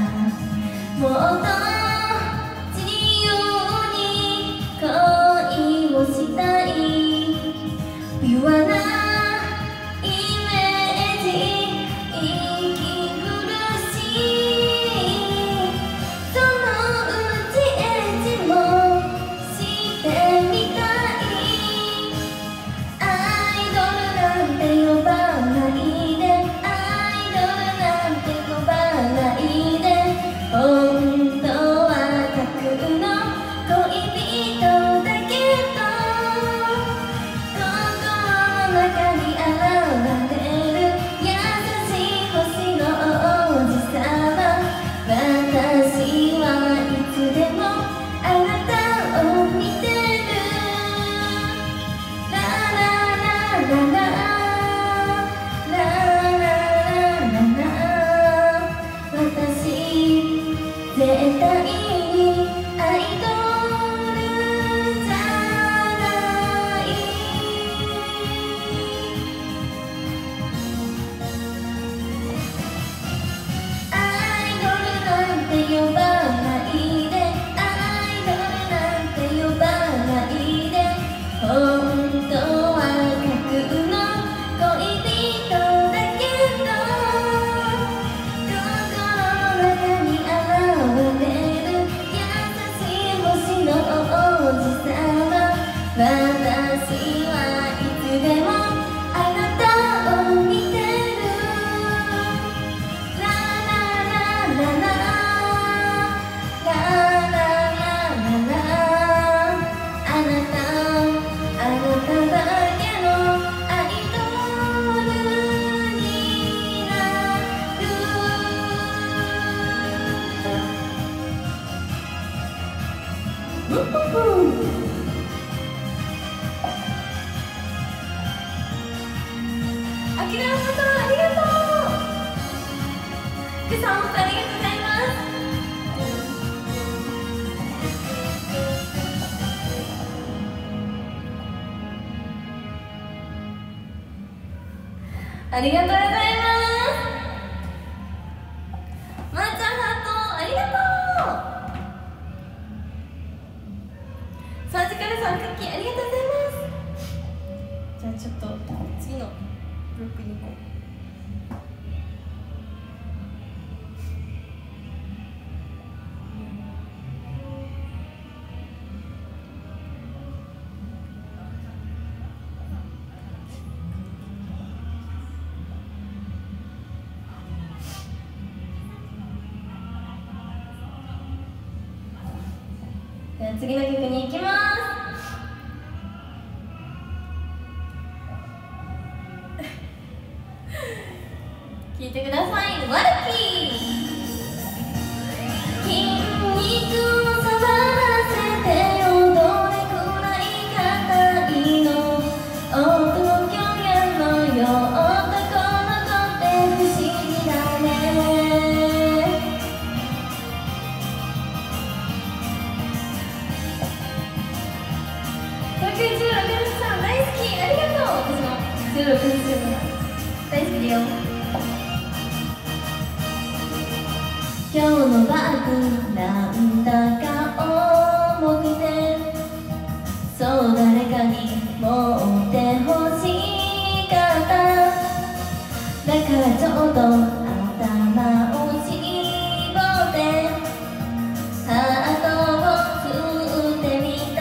もっと自由に恋をしたい。ピュアなイメージ、息苦しい。そのうちエッチもしてみたい。アイドルなんて呼ばないで、アイドルなんて呼ばないで。本当は架空の恋人だけど、心の中に現れる優しい星の王子様。私はいつでもあなたを見てる。ララララララララララ。私絶対にアイドルじゃない。アイドルなんて呼ばないで、アイドルなんて呼ばないで。本当は架空の恋人だけど、心の中に現れる優しい星の王子様。私はいつでもあなたを見てる。ララララララララララ。あなたあなただけのアイドルになる。ウッフフ。あきらまさんありがとう。福さん本当ありがとうございます。ありがとうございます。まーちゃんハートありがとう。さあ疲れさん、クッキーありがとうございます。じゃあちょっと次のブロックに行こう。では次の曲に行きます。聞いてください。ワルキー。筋肉を触らせてよ、どれくらい硬いの。男やのよ、男の子って不思議だね。東京じゅうろくにちさん大好き、ありがとう。私もじゅうろくにち大好きだよ。今日のバッグなんだか重くて、そう誰かに持ってほしかった。だからちょっと頭を絞ってハートを吸ってみた。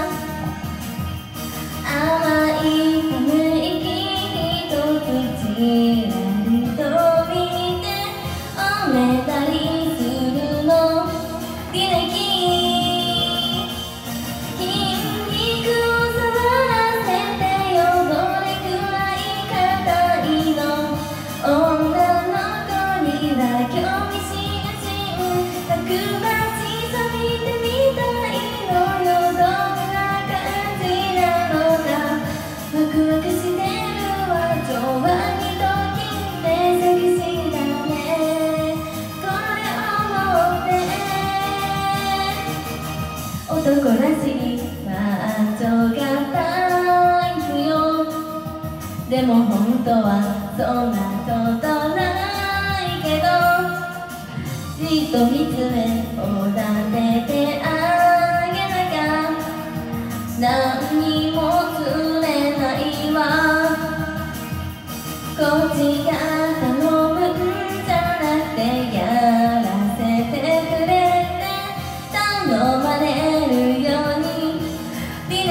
甘いため息ひとつちらりと見ておねだりするの。履歴筋肉を触らせてよ、どれくらい硬いの。女の子には興味津々、たくましさ見てみたいのよ。どんな感じなのかワクワクしてるわ。情話にときってセクシーだね。これを持って男らしいマッチョがタイプよ。でも本当はそんなことないけど、じっと見つめおだててあげなきゃ何にも釣れないわ。こっちが頼むんじゃなくてやらせてくれって頼まれるように。履歴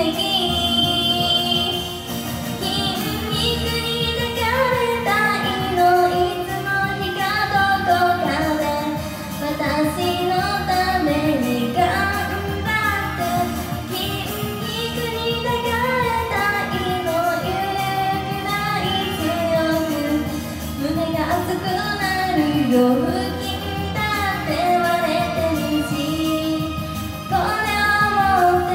筋肉に抱かれたいの。いつの日かどこかで私のために頑張って筋肉に抱かれたいの。ゆるくない強く胸が熱くなるよ。腹筋だって割れてるし、これを持って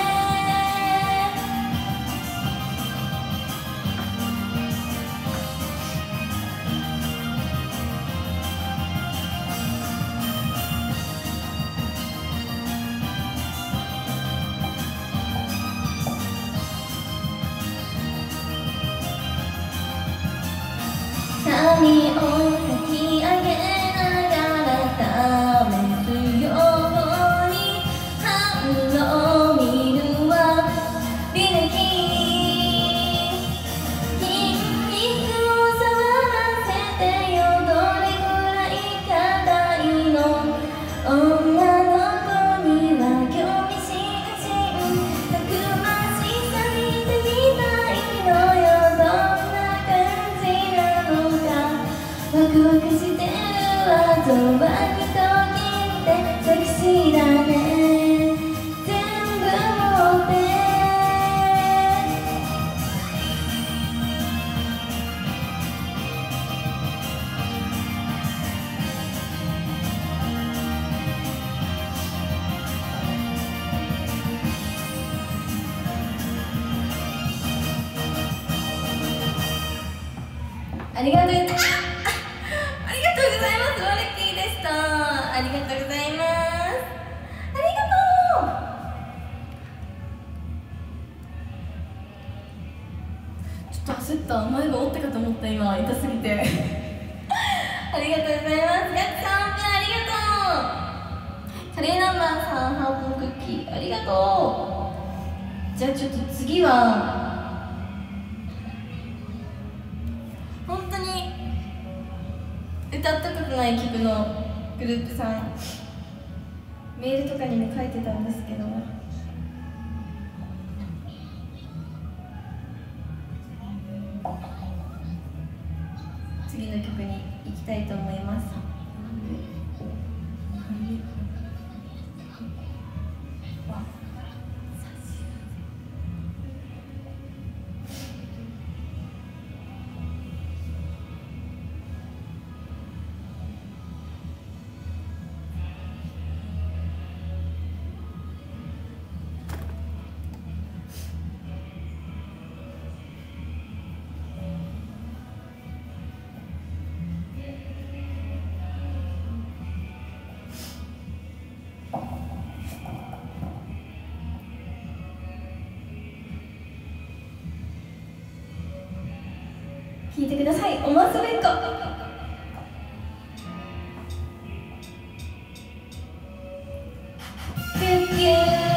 髪をかき上げながら試すように反応を見るわ。履歴筋肉を触らせてよ、どれくらい硬いの。女の子には興味津々、たくましさ見てみたいのよ。どんな感じなのかワクワクしてるわ。情話にときってセクシーだね。全部持ってありがとうございます。ありがとうございます。ワルキーでした。ありがとうございます。ありがとう。ちょっと焦った。前が折ったかと思った。今痛すぎてありがとうございます。ガクさんありがとう。カレーナンバーさんハーブクッキーありがとう。 じゃあちょっと次は本当に歌ったことない曲のグループさん、メールとかにも書いてたんですけど、次の曲に行きたいと思います。聞いてください、おますべっこ。ピュッピューピュッピュ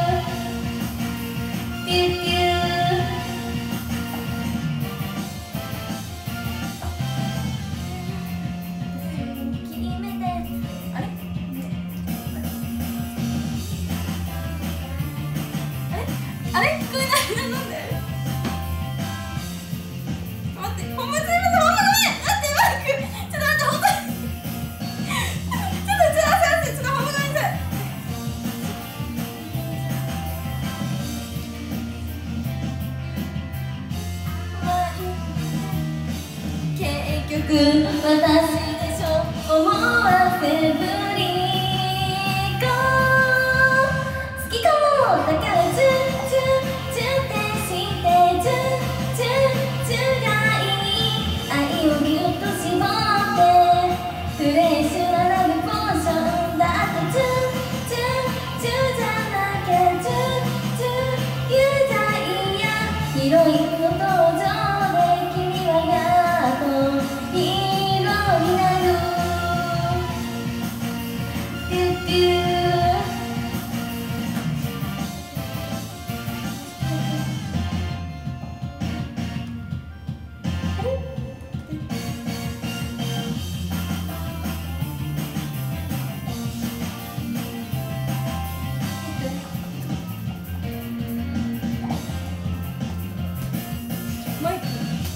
ー。決めて、あれあれあれ聞こえないな、なんで待って、ほんまにすいません、ほんまごめん、待って、マイク、ちょっと待って、ほんとにちょっと、ちょっと、ちょっと、ちょっと、ほんまごめんなさい。結局、私でしょ、思わせぶりか好きかも、だからチュチュチュってしてチュチュチュがいい。愛をギュッと絞ってフレッシュなラブポーションだってチュチュチュじゃなきゃチュチュ言うじゃいいや。ヒロインの登場で君はやっとヒーローになる。ピュッピューマイク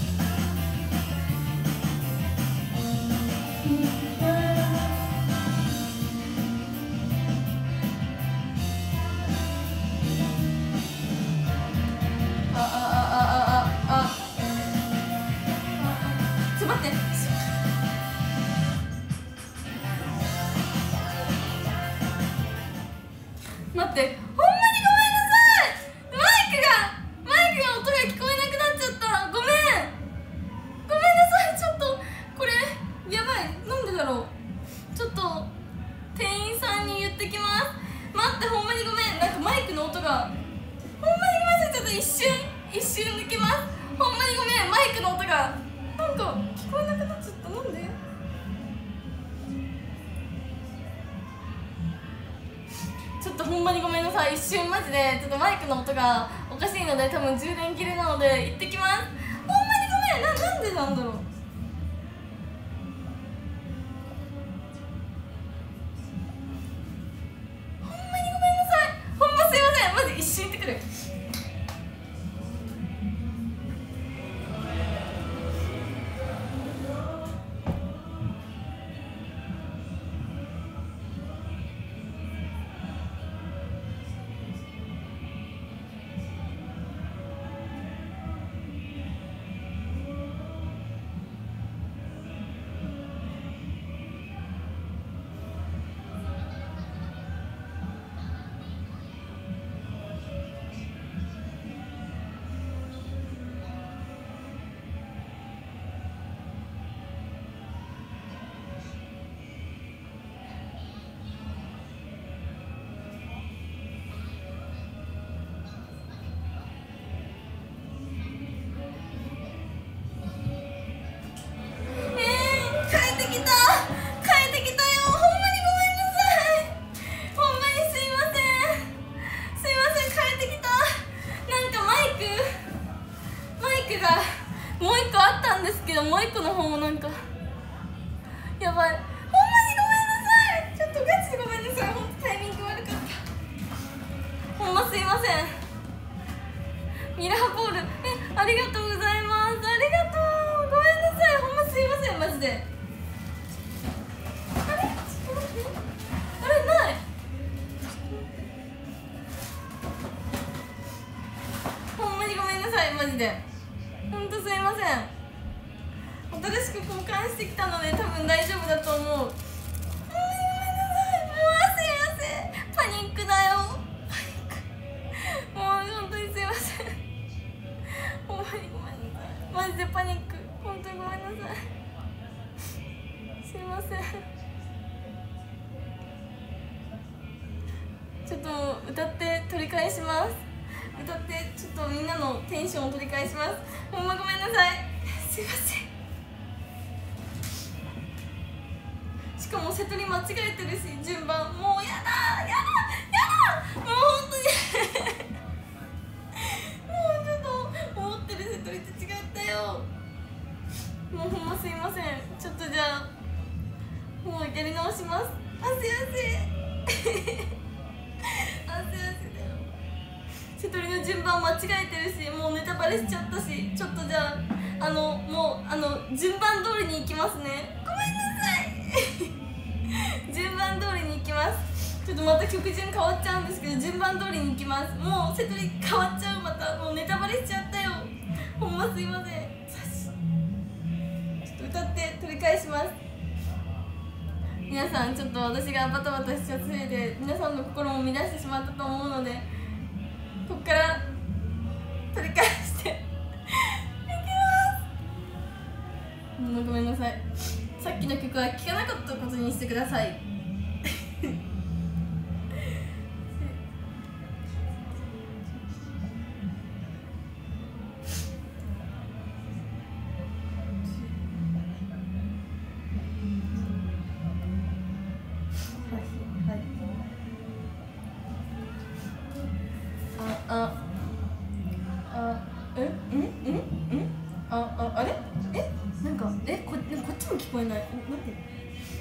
あああああああちょっと待って、待って、ほんまにごめんなさい。マイクがマイクの音が聞こえなくなっちゃった。ごめんごめんなさい。ちょっとこれやばい、なんでだろう。ちょっと店員さんに言ってきます。待って、ほんまにごめん。なんかマイクの音がほんまにごめんなさい。ちょっと一瞬一瞬抜けます。ほんまにごめん。マイクの音がなんか聞こえなくなっちゃった。なんでちょっとほんまにごめんなさい。一瞬マジでちょっとマイクの音がおかしいので、多分充電切れなので行ってきます。ほんまにごめん。な、なんでなんだろう。ほんまにごめんなさい。ほんますいません。マジ一瞬行ってくる。 かもう一個あったんですけど、もう一個の方もなんかやばい。ほんまにごめんなさい。ちょっとガチでごめんなさい。ほんとタイミング悪かった。ほんますいません。ミラーボール、え、ありがとうございます。ありがとう。ごめんなさい。ほんますいません、マジで。あれ、ちょっと待って。あれない。ほんまにごめんなさい、マジで。ほんとすいません。新しく交換してきたので多分大丈夫だと思う。ほんまにごめんなさい。もうすいません。パニックだよ。パニック。もう本当にすいません。ほんまにごめんなさい。マジでパニック。本当にごめんなさい。すいません。ちょっともう歌って取り返します。歌ってちょっとみんなのテンションを取り返します。ほんまごめんなさい。すいません。しかも瀬戸に間違えてるし、順番もうやだやだやだ、もう本当にもうちょっと思ってる瀬戸りと違ったよ。もうほんますいません。ちょっとじゃあもうやり直します。あすやせあすやせだよ。瀬戸りの順番間違えてるし、もうネタバレしちゃったし、ちょっとじゃああのもうあの順番通りに行きますね。ごめんなさい順番通りに行きます。ちょっとまた曲順変わっちゃうんですけど、順番通りに行きます。もう瀬戸り変わっちゃう。またもうネタバレしちゃったよ。ほんますいません。ちょっと歌って取り返します。皆さんちょっと私がバタバタしちゃったせいで皆さんの心も乱してしまったと思うので、ここから取り返していきます。もうごめんなさい。さっきの曲は聴かなかったことにしてくださいああえんんんあああれえなんかえ こ, こっちも聞こえない。待って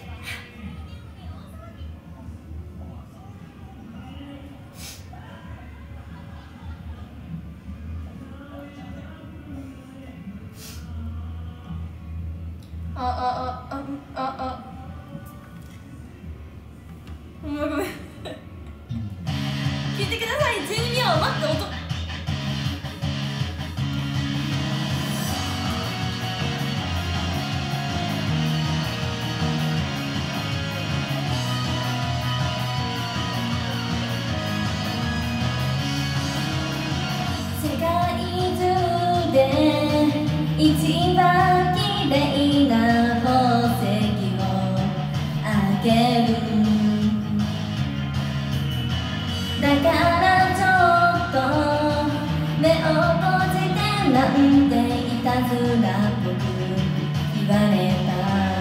ああああああほんまごめん聞いてください。じゅうにびょう待って音一番綺麗な宝石をあげる。だからちょっと目を閉じてなんていたずらっぽく言われた。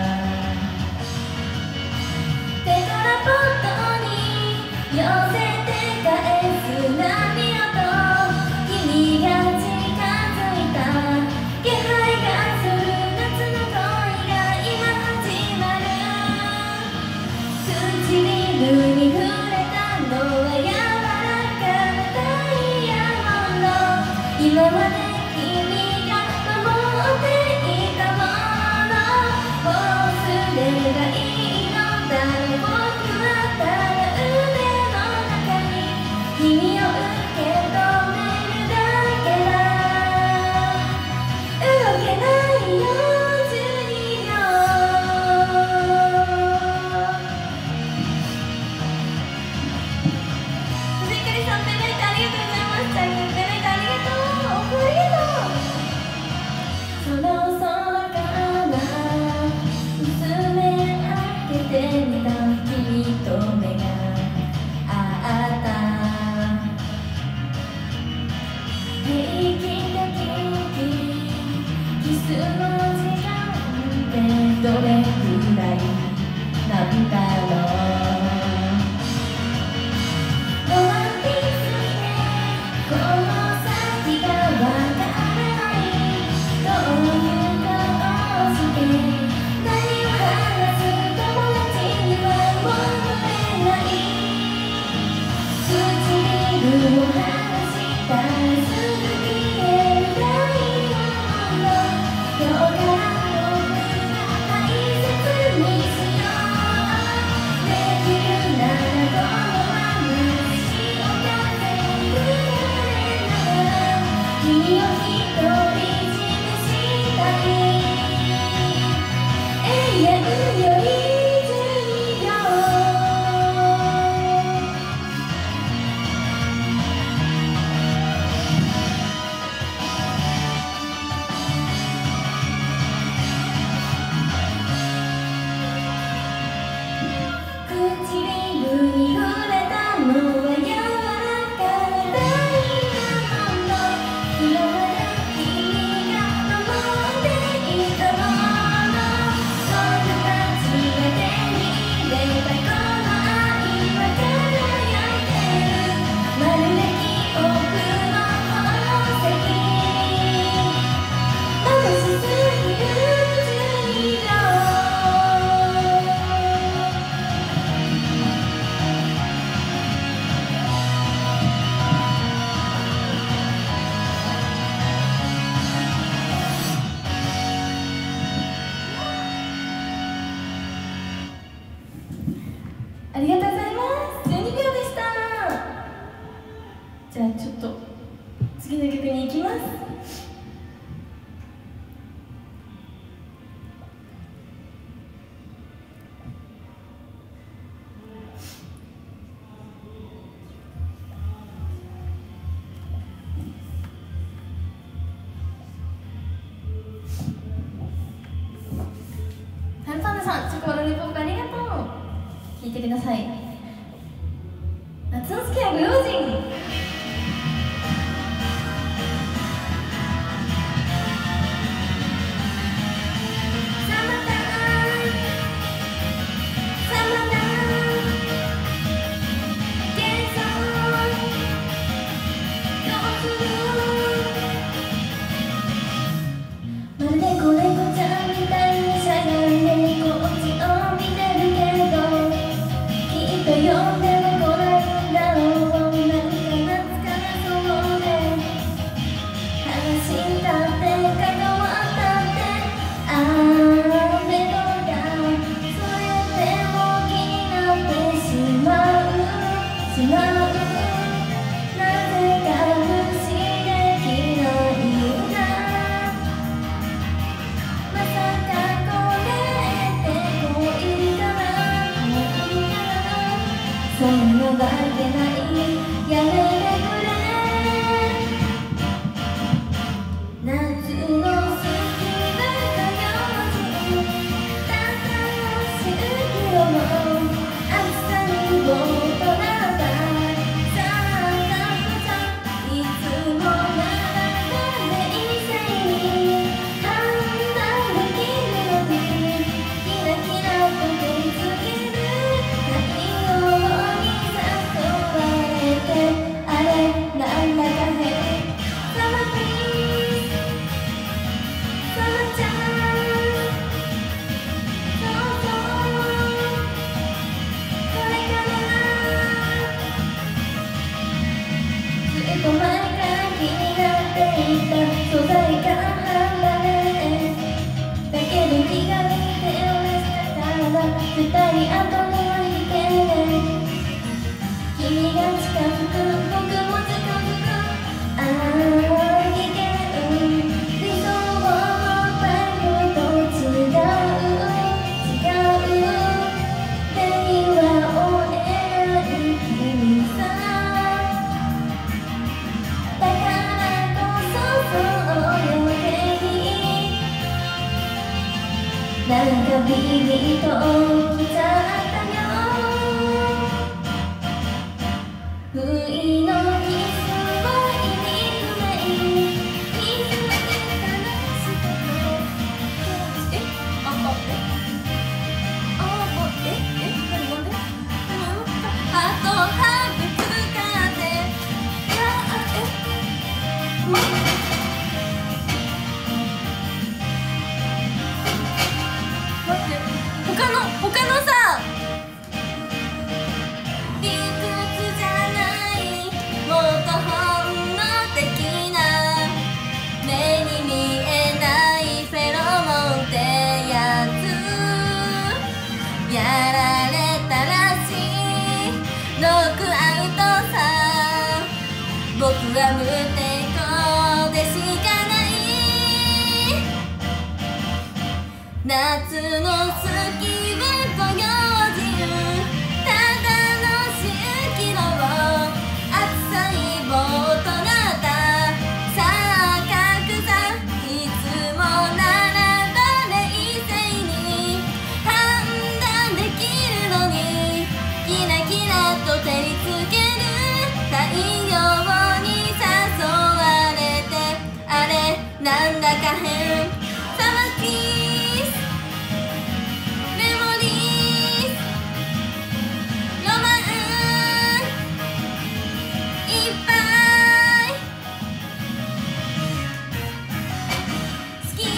手からポットに寄せて返す波音、君が近づいた気配がする。夏の恋が今始まる。唇に触れたのは柔らかなダイヤモンド。今まで君が守っていたものを忘れがいいのだね。僕はただ腕の中に君を受け止めるだけだ。動けないよじゅうにびょう。藤井かりさん、ペンライトありがとうございます。最近ペンライトありがとう。おありがとう。そろそろかな、見つめ開けてみた君と目が合った。平気でキスの時間ってどれくらいなんだろう。ロマンティックでこの先がわからない。 っと次の曲に行きます。パンパンダさん、チョコロリポップありがとう。聴いてください。夏の好きなご用心。まるで子猫ちゃんみたいにしゃがんでこっちを見てるけど、きっと呼んでも来ないんだろう。なんか懐かなそうで話したって関わったってあーめどがそれでも気になってしまうしまう。なぜか無視できないんだ。まさかこれって恋かな恋かな。そんなわけないやめてくれ。夏の好きな火曜日ただの周期を暑さにぼーっとなったさあいつもなら冷静に判断できるのにキラキラと照りつける太陽に誘われてあれなんだか変サマピースサマちゃんそうそうこれからずっと前から気になっていた素材感離れだけど気が向いて俺したから二人後にはいてね。君が近づく僕も近づくああ危険理想を持ったのと違う違う手には負えない君さ。だからこそそう余計になんかビビッときちゃったよ。不意のキスは意味不明いつまで話してもえああえああええ何なんであと半分使っていやえ待って他の他のさ理屈じゃないもっと本能的な目に見えないフェロモンってやつやられたらしいノックアウトさ。僕は無抵抗でしかない夏の好きはご用心ただの周期の暑さにぼーっとなったさあ格差いつもならば冷静に判断できるのにキラキラと照りつける太陽に誘われてあれなんだか変サマキースメモリースロマンいっぱい好き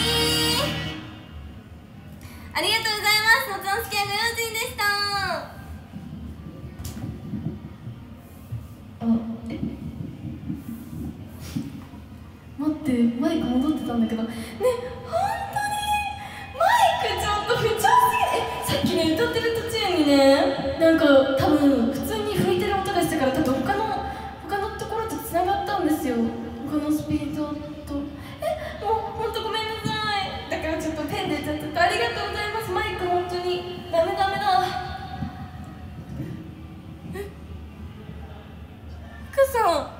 ありがとうございます。夏の好きなご用心でした。あえ待ってマイク戻ってたんだけどね。本当にマイクちょっと不調すぎる。えさっきね歌ってる途中にねなんか多分普通に吹いてる音がしたから多分他の他のところとつながったんこのスピードとえもうほんとごめんなさい。だからちょっとペンでちゃっちゃってありがとうございます。マイク本当にダメダメだ。え福さん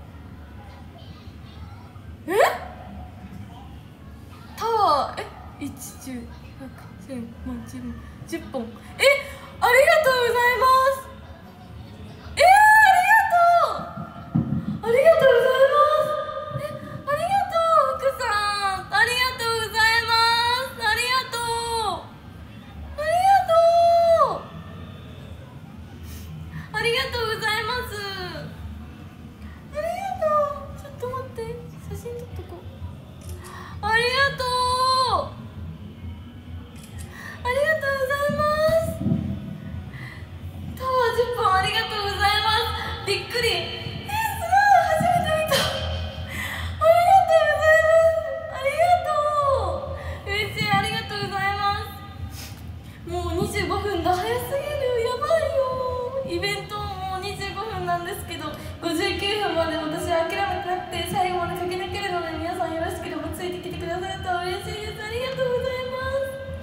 えタワーえいち、じゅう、ひゃく、せん、まん、じゅう、じゅっぽんえありがとうございます。えー、ありがとうありがとうございます。えありがとう福さんありがとうございます。ありがとうありがとうありがとうございます。ありがとうちょっと待って写真撮っとこう。ありがとうありがとうございます。タワーじゅっぽんありがとうございます。びっくりえー、すごい初めて見た。ありがとうございます。ありがとう嬉しい。ありがとうございます。もうにじゅうごふんだ。早すぎる。やばいよ。イベントもうにじゅうごふんなんですけどごじゅうきゅうふんまで私は諦めてなくて最後まで駆け抜けるので皆さんよろしければついてきてくださると嬉しいです。ありがとうございます。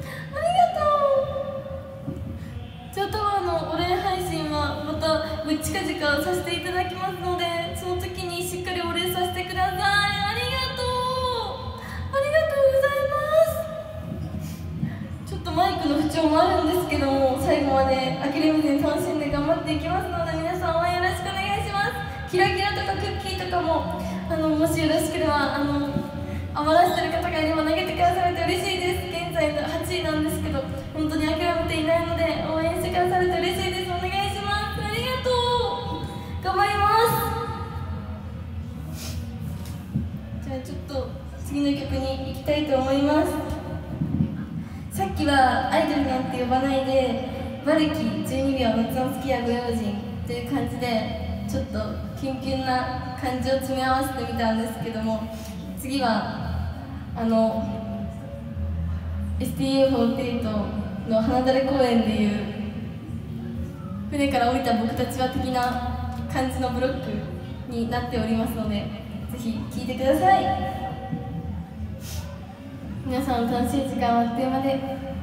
ありがとう。じゃあタワーのお礼配信はまた近々させていただきますのでその時にしっかりお礼させてください。ありがとうありがとうございます。ちょっとマイクの不調もあるんですけども最後まで諦めずに楽しんで頑張っていきますので皆さん応援よろしくお願いします。キラキラとかクッキーとかもあのもしよろしければあの余らせてる方がいれば投げてくださると嬉しいです。現在のはちいなんですけど本当に諦めていないので応援してくださると嬉しいです。お願いします。ありがとう頑張ります。じゃあちょっと次の曲に行きたいと思います。さっきはアイドルなんて呼ばないでバルキじゅうにびょう夏の月やご用心という感じでちょっとキュンキュンな感じを詰め合わせてみたんですけども次はあの エスティーユーフォーティーエイト の花だれ公園でいう船から降りた僕たちは的な感じのブロックになっておりますのでぜひ聴いてください。皆さんの楽しい時間はあっという間で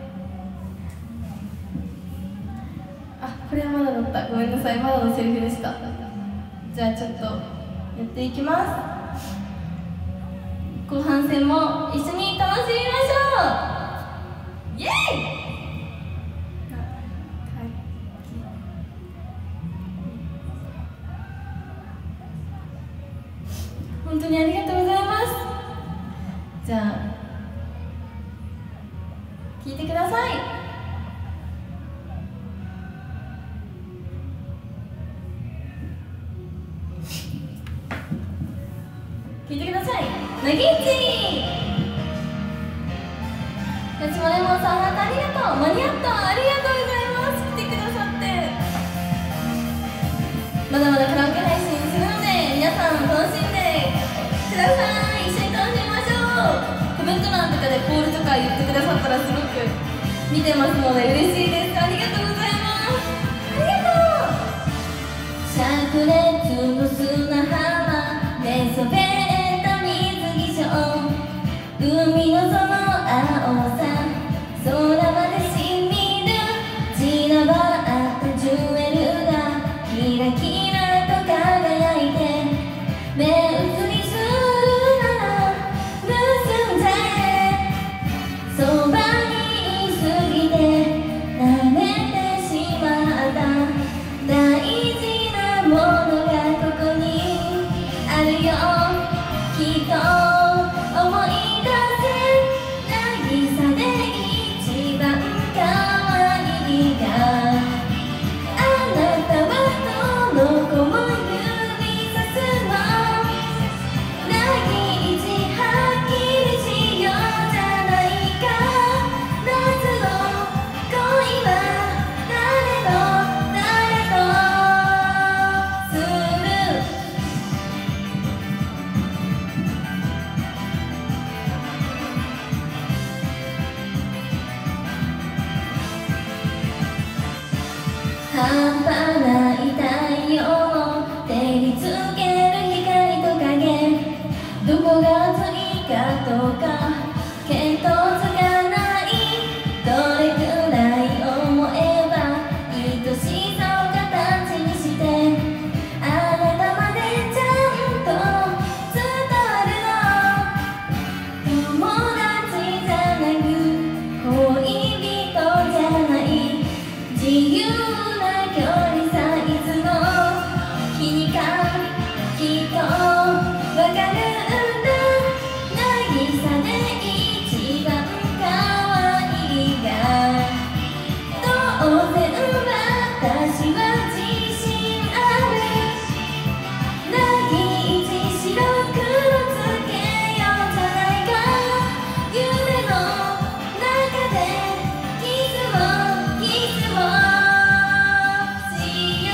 あこれはまだだったごめんなさいまだのセリフでした。じゃあちょっとやっていきます。後半戦も一緒に楽しみましょう。イエーイ本当にありがとうございます。じゃあ聞いてください。聞いてください。なぎっちやちまレモンさんハートありがとう。間に合った。ありがとうございます。来てくださってまだまだカラオケ配信するので皆さん楽しんでください。一緒に楽しみましょう。コメント欄とかでコールとか言ってくださったらすごく見てますので嬉しいです。ありがとうございます。ありがとう。灼熱の砂浜寝そべった水着ショー海のその青さ空までしみる散らばったジュエルがキラキラと輝いて目移りするなら結んでそばにいすぎて舐めてしまった大事なものがここにあるよきっと思い出せ渚で一番可愛いがあなたはどの子も指さすの第一はっきりしようじゃないか夏の恋は誰と誰とする半端ない太陽を照りつける光と影どこがついかとか見当つかない。どれくらい思えば愛しさを形にしてあなたまでちゃんと伝わるの。友達じゃなく恋人じゃない、自由な距離さ。いつの日にかきっとわかるんだ。渚で一番可愛いが当然私は自信ある。凪一白黒つけようじゃないか。夢の中でキスをキスをしよ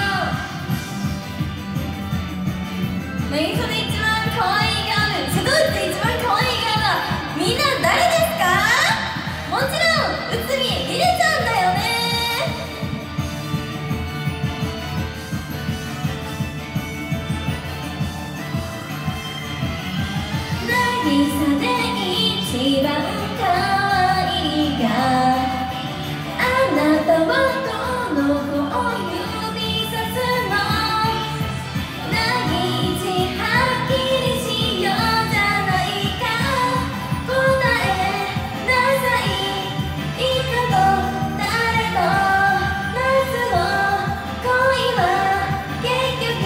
う。渚で一番可愛いガール、瀬戸内で一番可愛いガールはみんな誰ですか？もちろん内海りれちゃんだよね。渚で一番可愛いがあなたはどの子を指さすの？凪一はっきりしようじゃないか。答えなさい。いつと誰と夏の恋は結局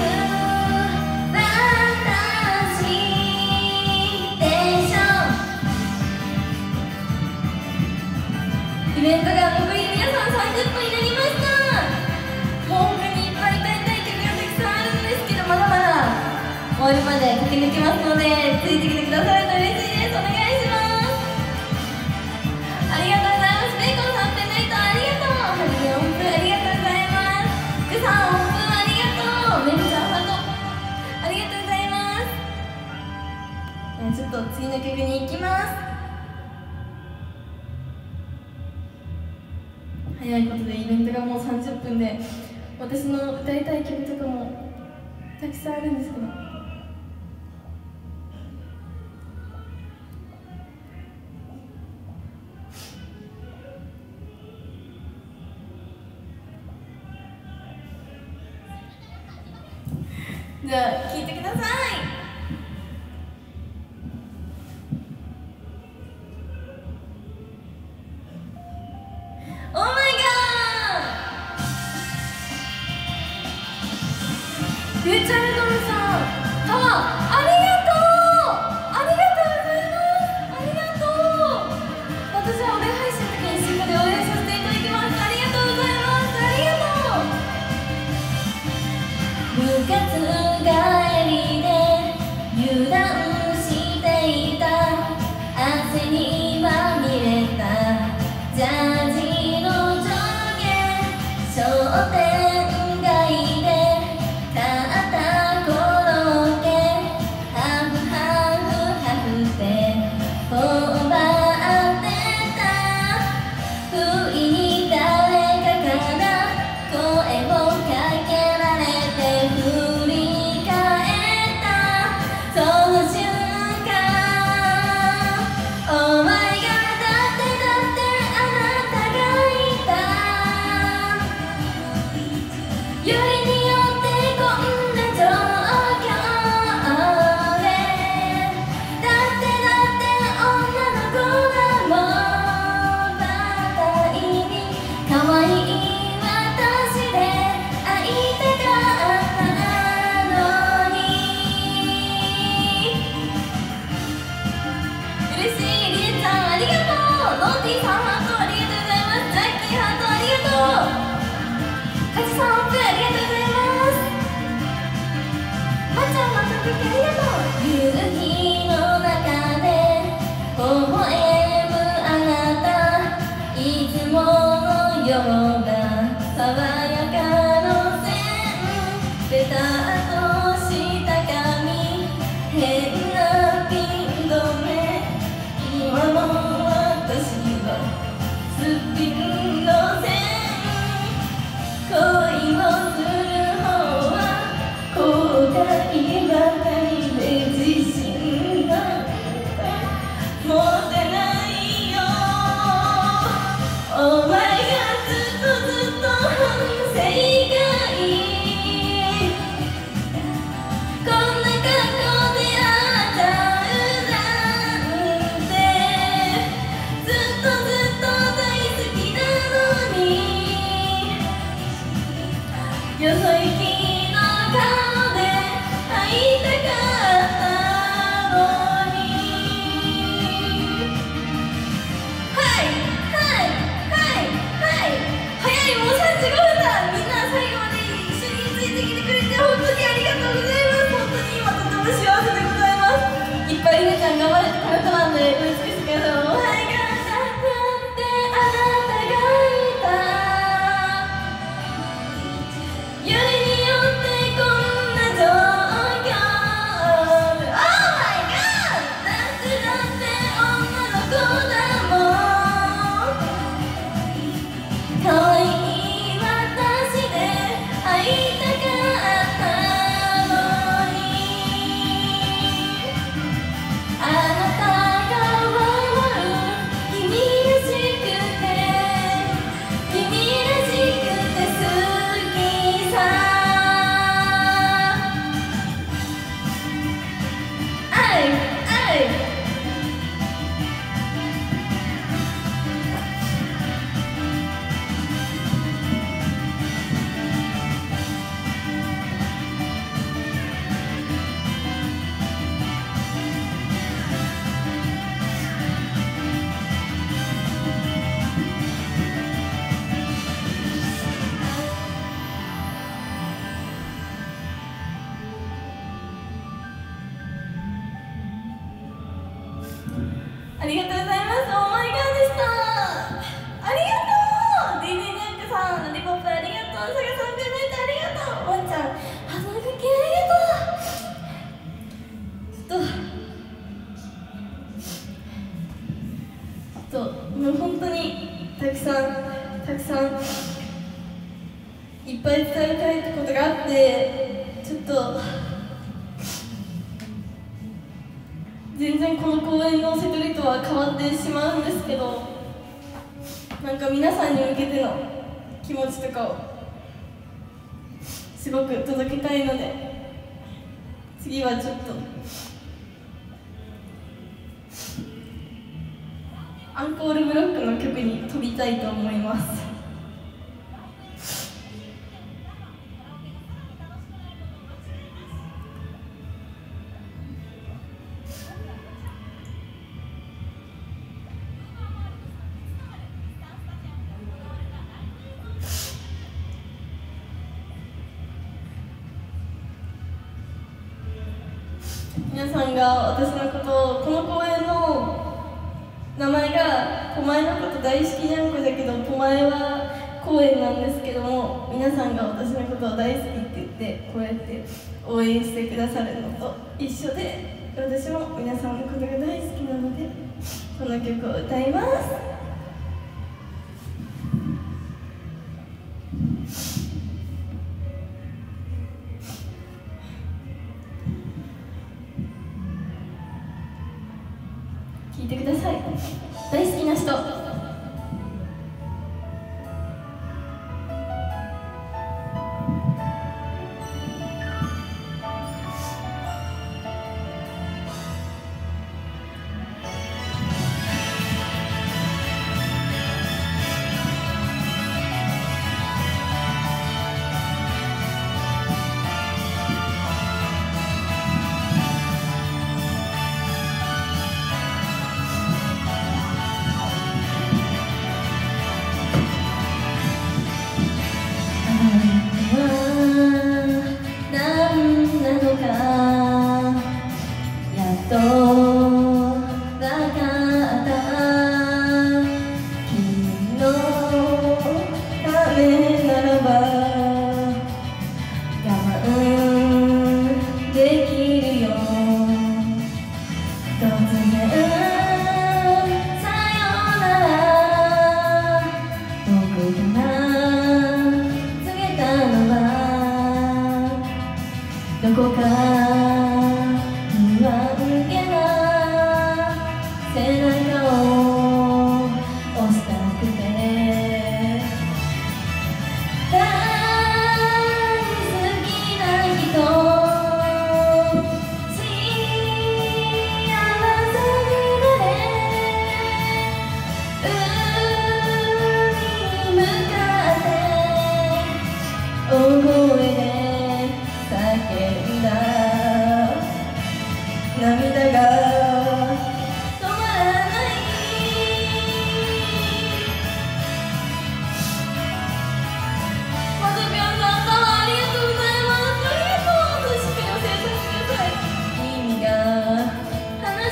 私でしょ。イベントが残り皆さんさんじゅっぷんになりました。本当にいっぱい歌いたい曲がたくさんあるんですけど、まだまだ終わりまで駆け抜けますのでついてきてくださると嬉しいです。お願いします。ありがとうございます。ベーコンさんペンライトありがとう。ハリゲ音符ありがとうございます。グさん音符ありがとう。メルちゃんハートありがとうございます。ちょっと次の曲に行きます。早いことでイベントがもうさんじゅっぷんで私の歌いたい曲とかもたくさんあるんですけど、じゃあ聴いてください。Oh my god! フューチャードルさん、タワーありがとうありがとうございます。ありがとう。私はお礼配信の時に進行で応援させていただきます。ありがとうございます。ありがとう。部活帰りで油断していた汗にまみれたジャージの上下商店街で買ったコロッケハフハフハフで頬張ってた。不意に誰かから声をかけられて振り返ったその瞬間 Oh my god だってだってあなたがいた。よりによってこんな状況でだってだって女の子だもん。たいに可愛い私で会いたかったのに。嬉しい。りえちゃんありがとう。ノーティーさんハートありがとうございます。ジャッキーハートありがとう。カジさんオープンありがとうございます。まっちゃんまた曲ありがとう。夕日の中で微笑むあなた、いつものような爽やか路線、ベタっとした髪、変なピン止め、今も私はスピンの線、恋をする方は後悔ばかりで自信のぱりりなちゃん頑張れってコメント欄で美しくやったら、お前がなくてあなたがいた、よりによってこんな状況、 Oh my god 夏だって女の子だもん、可愛い私で会いたかったのに、あなたが守る君らしくて、君らしくて好きさ、愛愛ありがとうございます。オーマイガーでした。ありがとう ディージェー ニャンクさん、ロリポップありがとう、サガさんペンライトありがとう、ワンちゃんハートのクッキーありがとう。ちょっとちょっともう本当にたくさんたくさんいっぱい伝えたいことがあって、ちょっと全然この公演の瀬戸りとは変わってしまうんですけど、なんか皆さんに向けての気持ちとかをすごく届けたいので、次はちょっとアンコールブロックの曲に飛びたいと思います。皆さんが私のことを、この公演の名前が「ポマエのこと大好きにゃんこ」だけど、ポマエは公演なんですけども、皆さんが私のことを大好きって言ってこうやって応援してくださるのと一緒で、私も皆さんのことが大好きなのでこの曲を歌います。聞いてください。大好きな人。どこか不安げな背中を押したくて、大好きな人、幸せになれ、海に向かって大声で叫んだ、涙が止まらない。まさぴょんさん、ありがとうございます。ありがとう。しっかりお世話させてください。君が離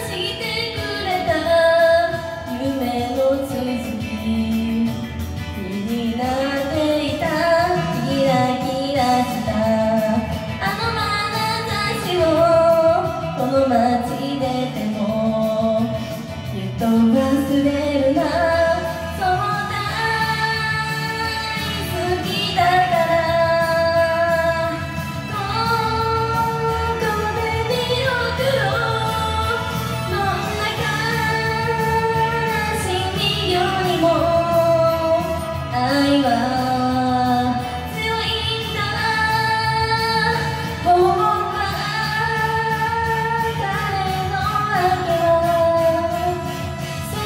街出てもゆっと忘れるな、そう大好きだからここで見送ろう、どんな悲しみよりも愛は強いんだ、僕は彼のわけは説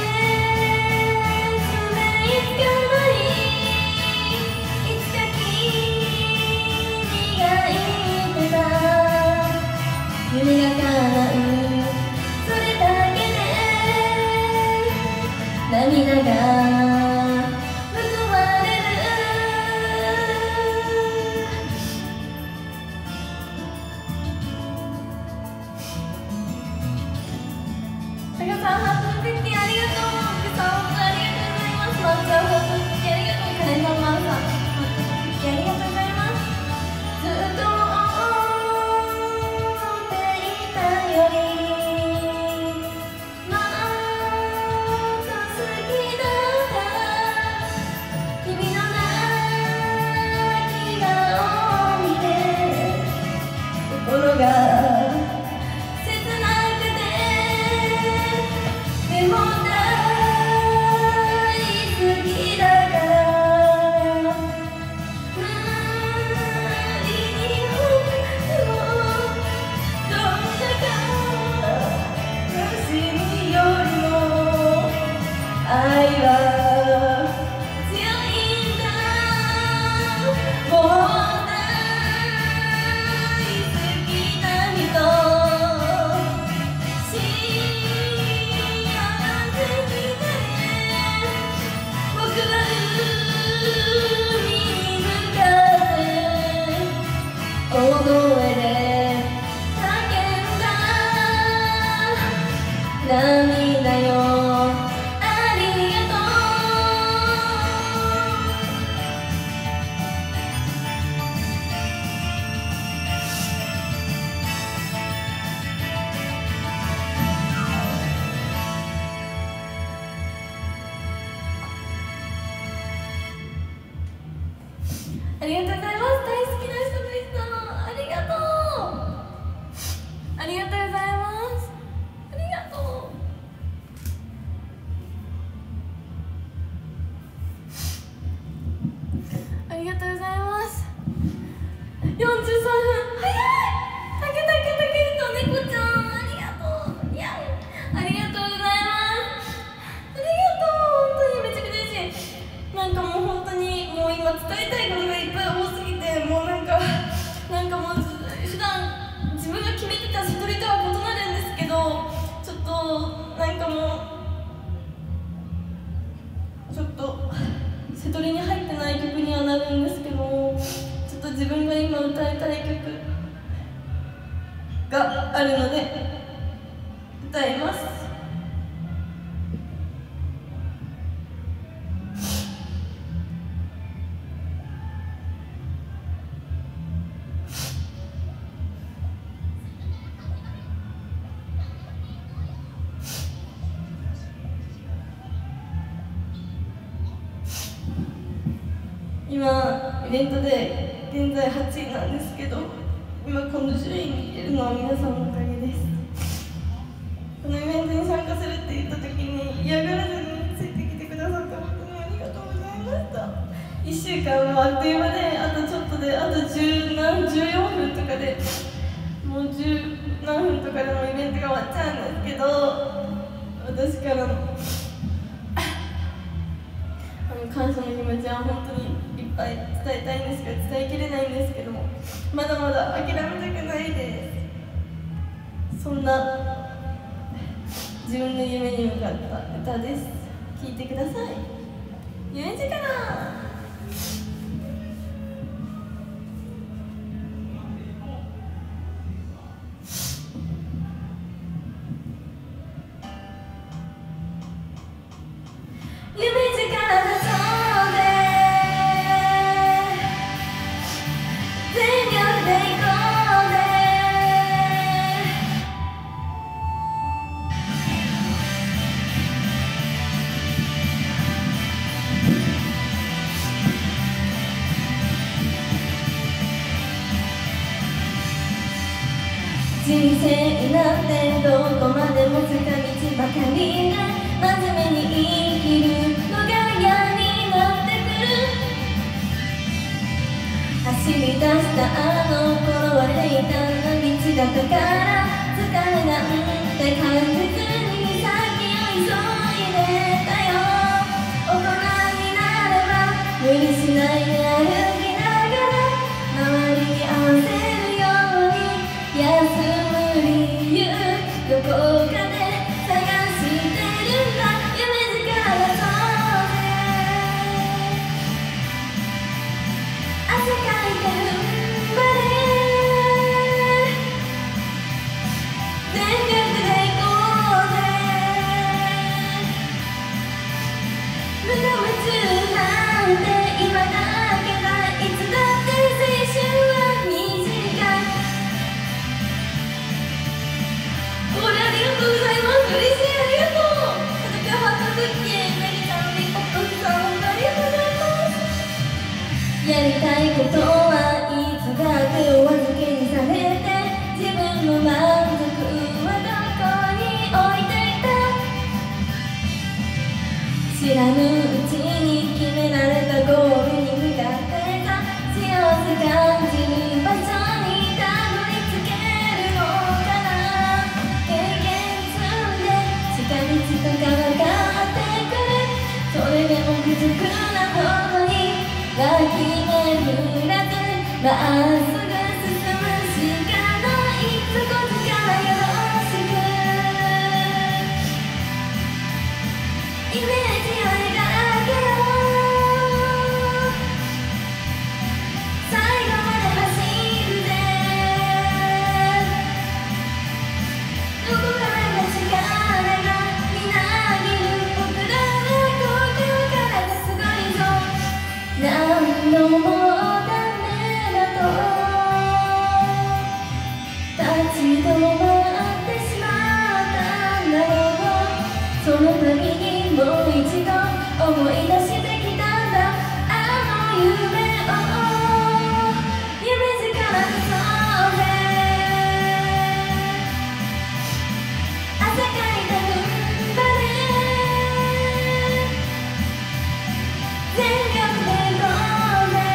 明つかない、いつか君が言ってた夢が叶う、それだけで涙がありがとうございます。大好きな人でした。ありがとう。ありがとうございます。ありがとう。ありがとうございます。よんじゅうさんぷん、早い。たけたけたけと猫ちゃん、ありがとう。いや、ありがとうございます。ありがとう。本当にめちゃくちゃ嬉しい。なんかもう本当にもう今伝えたいことがいっぱい多すぎて、もうなんかなんかもう普段自分が決めてた悟りとは異なるんですけど、ちょっとなんかもうちょっと悟りに入ってない曲にはなるんですけど、ちょっと自分が今歌いたい曲があるので歌います。今イベントで現在はちいなんですけど、今この順位にいるのは皆さんのおかげです。このイベントに参加するって言った時に嫌がらずについてきてくださって本当にありがとうございました。いっしゅうかんもあっという間で、あとちょっとであとじゅうなんじゅうよんぷんとかでもうじゅうなんふんとかでもイベントが終わっちゃうんですけど、私からのあの感謝の気持ちは本当にいっぱい伝えたいんですけど、伝えきれないんですけども、まだまだ諦めたくないです。そんな自分の夢に向かった歌です。聴いてください。夢力。「 生なんてどこまでも近道ばかりで真面目に生きるのが嫌になってくる。走り出したあの頃は平坦な道だったから疲れなんて感じずに先を急いでたよ。大人になれば無理しないで歩きながら周りに合わせるように休む理由どこかで探してるんだ。夢力がそうで汗かいて踏ん張れ全力で行こうぜ。無我夢中なんて今だけだ。いつだって青春は短い。これありがとうございます。嬉しい。ありがとう。家族ハートクッキーメリさんリポットさんありがとうございます。やりたいことはいつだってお預けにされて自分の満足はどこに置いていた。知らぬうちに決められたゴールに向かってた。幸せ感じる場所にたどり着けるのかな。経験積んで近道とか分かってくる。それでも不足なほどに脇目振らずまっすぐ進むしかない。そこからよろしくイメージを描けよ。最後まで走るぜ。どこからが力がみなぎる。僕らは東京からがすごいぞ。何度もダメだと立ち止まってしまったんだろう。その度にもう一度思い出してきたんだ。あの夢を夢力がそうで汗かいて踏ん張れ全力で行こうぜ。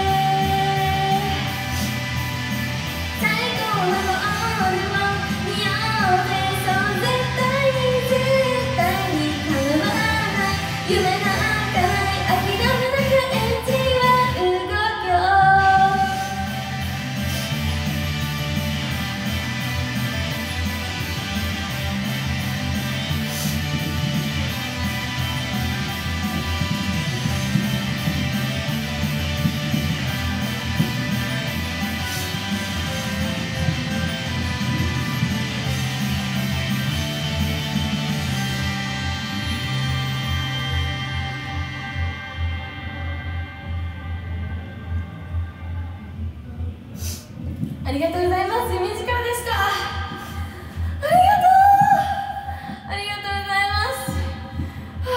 最高のゴールを見ようぜ。そう絶対に絶対に叶わない夢なんかない。諦めなくエンジンは動くよ。ありがとうございます。夢力でした。ありがとうありがとうございます。は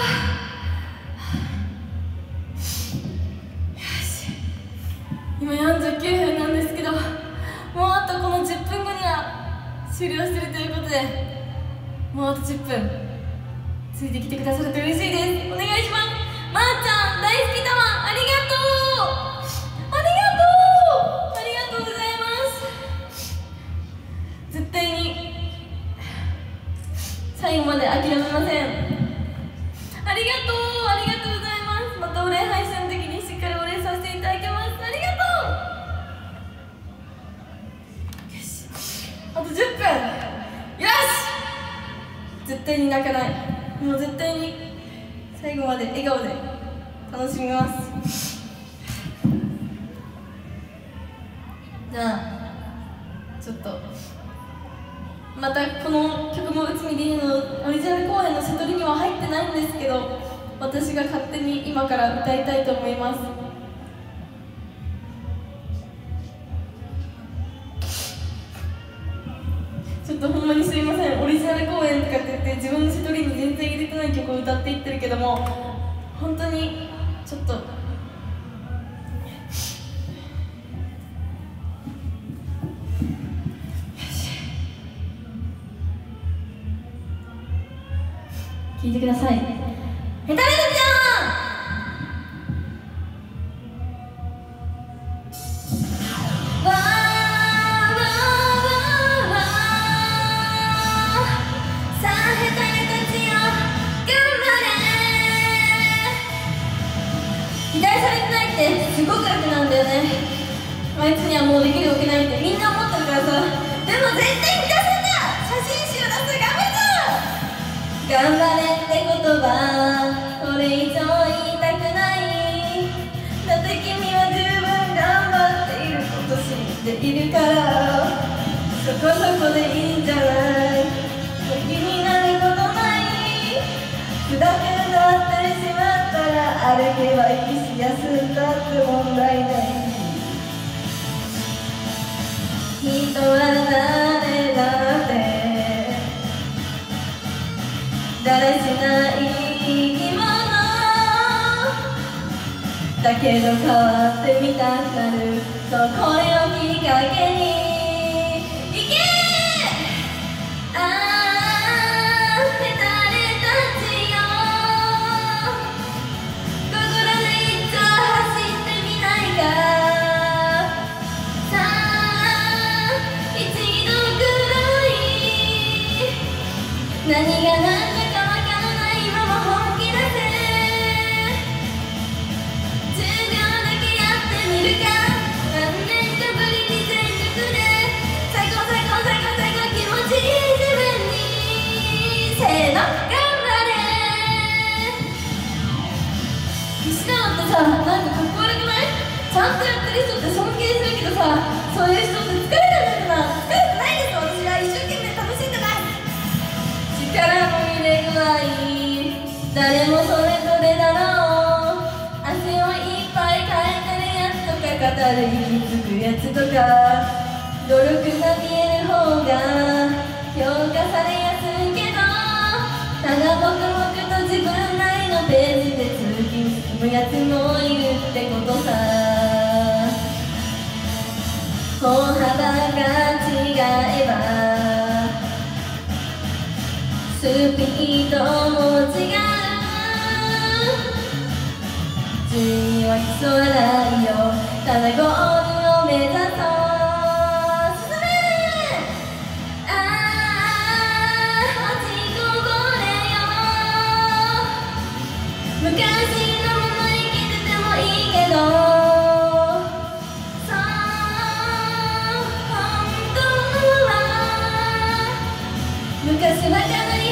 あ、よし今よんじゅうきゅうふんなんですけど、もうあとこのじゅっぷんごには終了するということで、もうあとじゅっぷんついてきてくださると嬉しいです。お願いします。まーちゃん大好きだわ。ありがとうありがとうありがとうございます。絶対に最後まで諦めません。ありがとうありがとうございます。またお礼配信の時にしっかりお礼させていただきます。ありがとう。よしあとじゅっぷん。よし絶対に泣かない。もう絶対に最後まで笑顔で楽しみます。じゃあちょっとまたこの曲も内海りりのオリジナル公演の瀬取りには入ってないんですけど、私が勝手に今から歌いたいと思います。ちょっとほんまにすいません。オリジナル公演とかって言って自分の瀬取りに全然入れてない曲を歌っていってるけども、本当にちょっと聞いてください。ヘタレドちゃんすごく楽なんだよね。あいつにはもうできるわけないってみんな思ってるからさ。でも絶対満たすんだ。写真集出す。頑張るぞ。頑張れって言葉これ以上言いたくない。だって君は十分頑張っていること知っているから、そこそこでいいんじゃない。気になることない。砕けなってしまったら歩けばいいし、休んだって問題ない。人は誰だってだらしない生き物だけど変わってみたくなる。そう、これをきっかけに行け。ああヘタレたちよ、ここらで一丁走ってみないか。さあ一度くらい何が何だかわからないまま本気出せ。じゅうびょうだけやってみるか。何年かぶりに全力で最高最高最高最高気持ちいい自分に。せーの頑張れ。石川ってさ、なんかかっこ悪くない？ちゃんとやってる人って尊敬するけどさ、そういう人って疲れたんだかな。疲れてないです。私は一生懸命楽しんでます。力の入れ具合誰もそれぞれだろう。汗をいっぱいかいてるやつとか語る息つくやつとか努力が見える方が評価されやすいけど、ただ黙々と自分なりのペースで通勤進むやつもいるってことさ。歩幅が違えばスピードも違う。順位は競わないよ。ただゴールを目指そう。進め。ああ落ちこぼれよ。昔のまま生きててもいいけど、そう本当は昔はかなり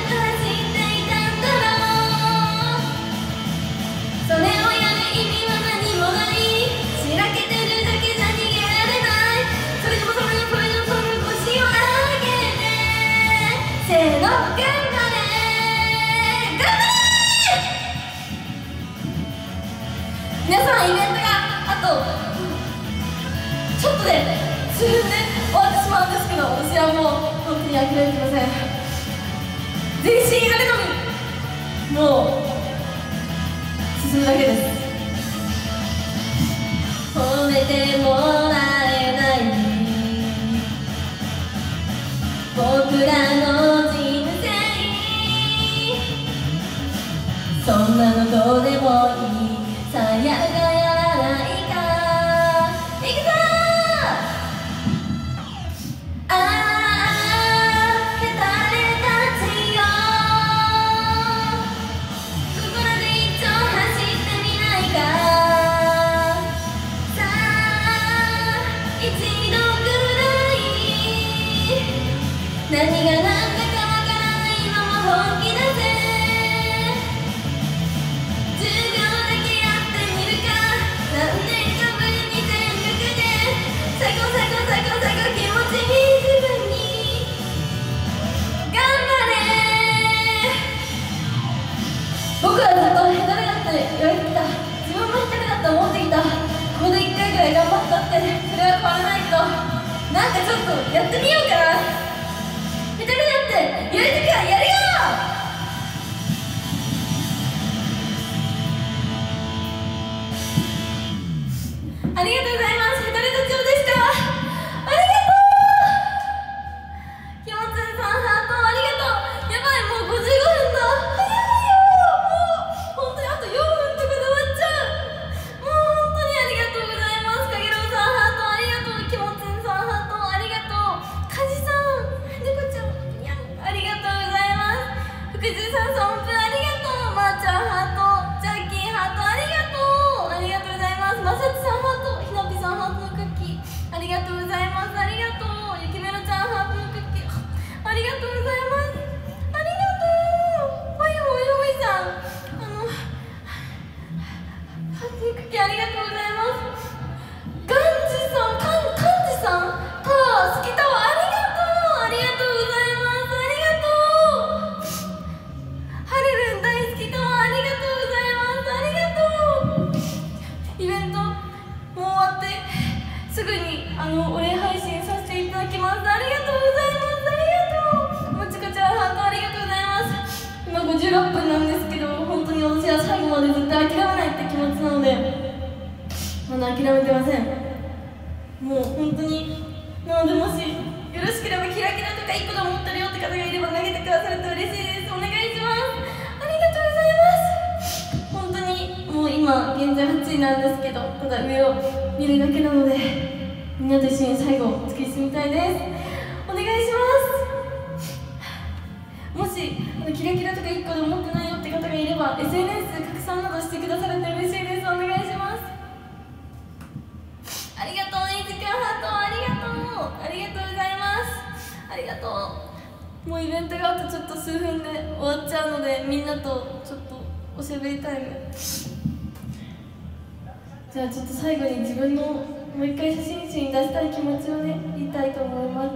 皆さんイベントがあとちょっとで数分で終わってしまうんですけど、私はもう本当に諦めてません。全身あれのみもう進むだけです。褒めてもらえない僕らの人生、そんなのどうでもいい。さあやるかやらないか。いくぞー。ああヘタレたちよ、ここらで一丁走ってみないか。さあ一度くらい何が何だかわからないまま本気出せ。何年かぶりに全力で最高最高最高最高気持ちいい自分に頑張れ。僕はずっとヘタレだって言われてきた。自分もヘタレだって思ってきた。ここでいっかいぐらい頑張ったってそれは変わらないけど、なんかちょっとやってみようかな。ヘタレだってやるときはやるよ。ありがとうございます。ヘタレたちよでした。ありがとう。きもつんさんハートありがとう。やばいもうごじゅうごふんだ。早い。 っぷんなんですけど、本当に私は最後まで絶対諦めないって気持ちなので、まだ諦めてません。もう本当に、なのでもしよろしければキラキラとかいっこで持ってるよって方がいれば投げてくださると嬉しいです。お願いします。ありがとうございます。本当にもう今現在はちいなんですけど、ただ上を見るだけなので、みんなと一緒に最後突き進みたいです。お願いします。もしキラキラとかいっこで持ってないよって方がいれば エスエヌエス 拡散などしてくださると嬉しいです。お願いします。ありがとう、いい時間ハート、ありがとう、ありがとうございます。ありがとう。もうイベントがあとちょっと数分で終わっちゃうので、みんなとちょっとおしゃべりタイム。じゃあちょっと最後に自分のもう一回写真集に出したい気持ちをね、言いたいと思います。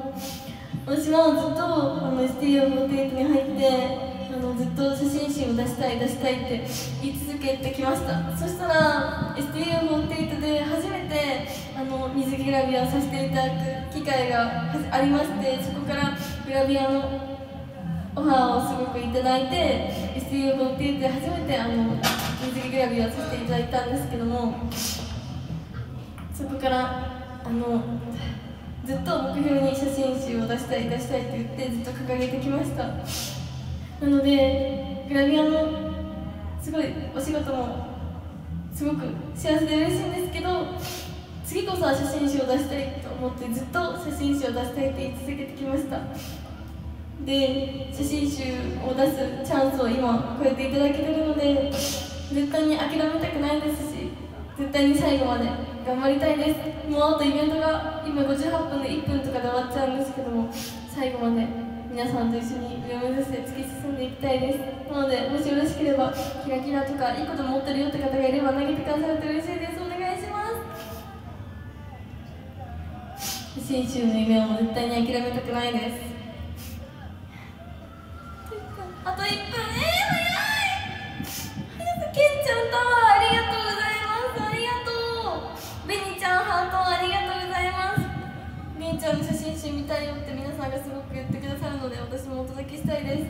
私もずっとあの エスティーオーフォーティーエイト に入ってあのずっと写真集を出したい出したいって言い続けてきました。そしたら エスティーオーフォーティーエイト で初めてあの水着グラビアをさせていただく機会がありまして、そこからグラビアのオファーをすごくいただいて エスティーオーフォーティーエイト で初めてあの水着グラビアをさせていただいたんですけども、そこからあのずっと目標に写真集を出したい出したいって言ってずっと掲げてきました。なのでグラビアのすごいお仕事もすごく幸せで嬉しいんですけど、次こそは写真集を出したいと思ってずっと写真集を出したいって言い続けてきました。で写真集を出すチャンスを今こうやっていただけてるので、絶対に諦めたくないですし、絶対に最後まで頑張りたいです。もうあとイベントが今ごじゅうはっぷんでいっぷんとかで終わっちゃうんですけども、最後まで皆さんと一緒に上を目指して突き進んでいきたいです。なのでもしよろしければキラキラとかいいこと持ってるよって方がいれば投げてくださると嬉しいです。お願いします。写真集の夢を絶対に諦めたくないです。あといっぷん、えー、早い。けんちゃんタワーありがとうございます。ありがとう。ベニちゃんハートありがとうございます。ベニちゃんの写真集見たいよって皆さんがすごく言ってくださるので、私もお届けしたいです。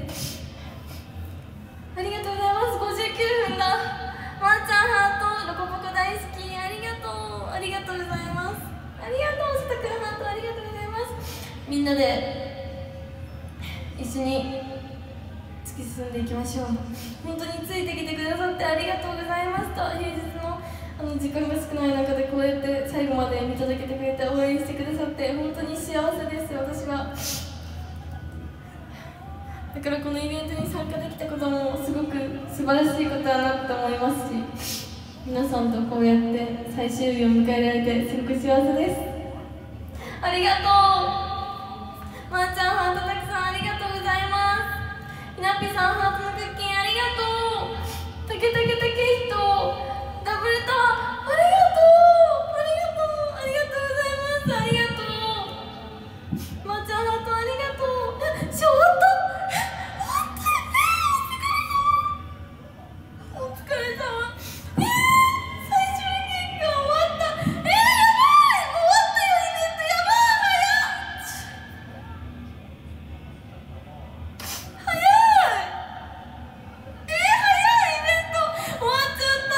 ありがとうございます。ごじゅうきゅうふんだ。まーちゃんハート、ロコポコ大好き、ありがとう。ありがとうございます。ありがとう。スタくんハートありがとうございます。みんなで一緒に突き進んでいきましょう。本当についてきてくださってありがとうございました。平日のあの時間が少ない中でこうやって最後まで見届けてくれて応援してくださって本当に幸せです。私はだからこのイベントに参加できたこともすごく素晴らしいことだなと思いますし、皆さんとこうやって最終日を迎えられてすごく幸せです。ありがとう。まーちゃんハートたくさんありがとうございます。ひなっぴさんハートのクッキーありがとう。たけたけたけひとダブルタワーありがとう。ありがとうありがとうございます。ありがとう。まーちゃんハートありがとう。え、終わったお疲れ様。えー、最終結果終わった。えー、やばい、終わったよイベント。やばい、早い早い。えー、早いイベント終わっちゃった。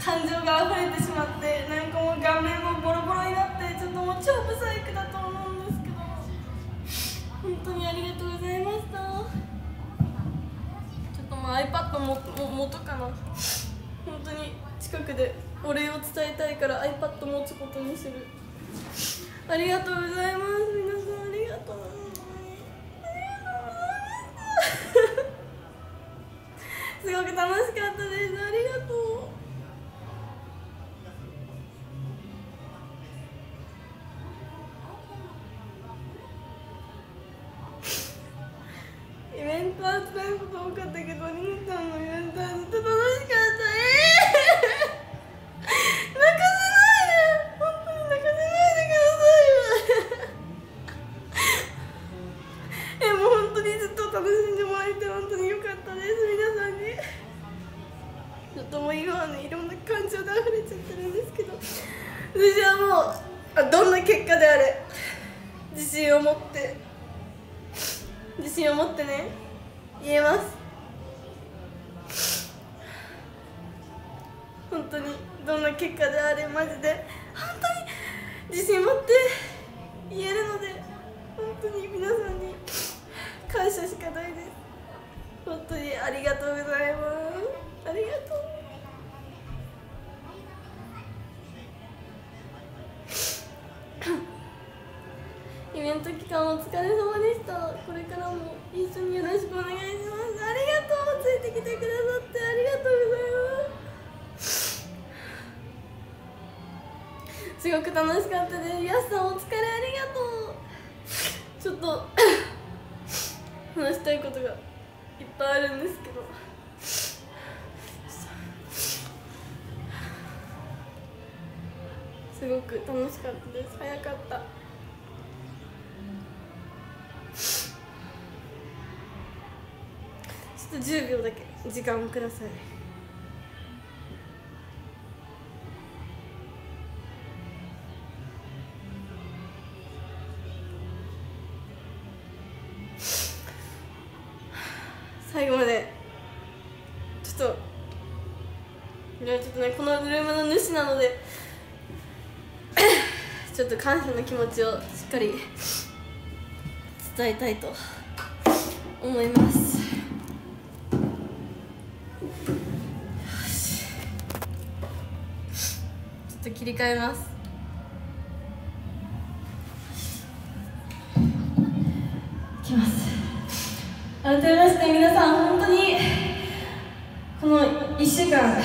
感情が溢れてしまって、なんかもう顔面もボロボロになって、ちょっともう超ブサイクだと思うんですけど、本当にありがとうございました。ちょっとまあ iPad もも元かな、本当に近くでお礼を伝えたいから iPad 持つことにする。ありがとうございます。皆さんありがとう。すごく楽しかったです。ありがとう。イベントは伝えること多かったけど、りんさんのイベントはずっと楽しかった。えー、泣かせないで、本当に泣かせないでくださいよ。え、もう本当にずっと楽しんでもらえて本当に良かったです。皆さんにちょっともう今はね、いろんな感情で溢れちゃってるんですけど、私はもうあどんな結果であれ自信を持って自信を持ってね、言えます。本当にどんな結果であれマジで本当に自信持って言えるので、本当に皆さんに感謝しかないです。本当にありがとうございます。ありがとう。イベント期間お疲れ様でした。これからも一緒によろしくお願いします。ありがとう。ついてきてくださってありがとうございます。すごく楽しかったです。やすさんお疲れ、ありがとう。ちょっと話したいことがいっぱいあるんですけど、すごく楽しかったです。早かった。ちょっとじゅうびょうだけ時間をください。最後までちょっといやちょっとね、このルームの主なのでちょっと感謝の気持ちをしっかり伝えたいと思います。ちょっと切り替えます。いきます。改めまして皆さん、本当にこのいっしゅうかん、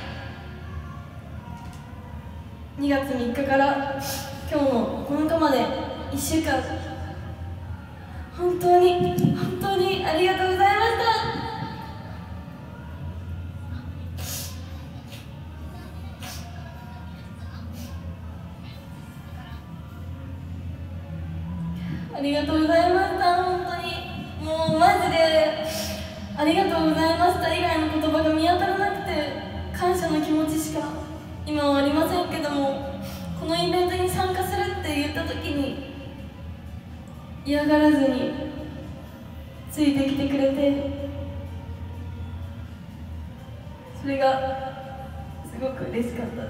にがつみっかから今日のこのかまでいっしゅうかん、本当に本当にありがとうございました。ありがとうございました。本当にもうマジでありがとうございました以外の言葉が見当たらなくて、感謝の気持ちしか今はありませんけども、このイベントに参加するって言った時に嫌がらずについてきてくれて、それがすごく嬉しかったです。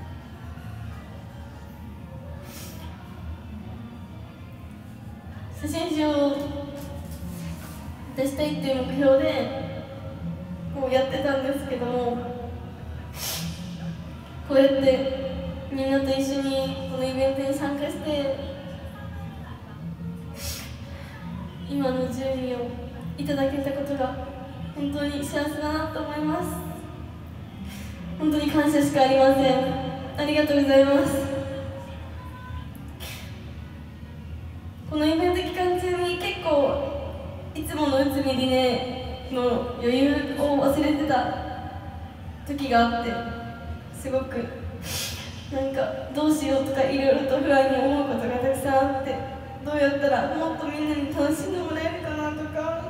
写真集を出したいっていう目標でこうやってたんですけども、こうやってみんなと一緒にこのイベントに参加して今の順位をいただけたことが本当に幸せだなと思います。本当に感謝しかありません。ありがとうございます。このイベント期間中に結構いつもの内海りねの余裕を忘れてた時があって、すごくなんかどうしようとかいろいろと不安に思うことがたくさんあって、どうやったらもっとみんなに楽しんでもらえるかなとか、なんか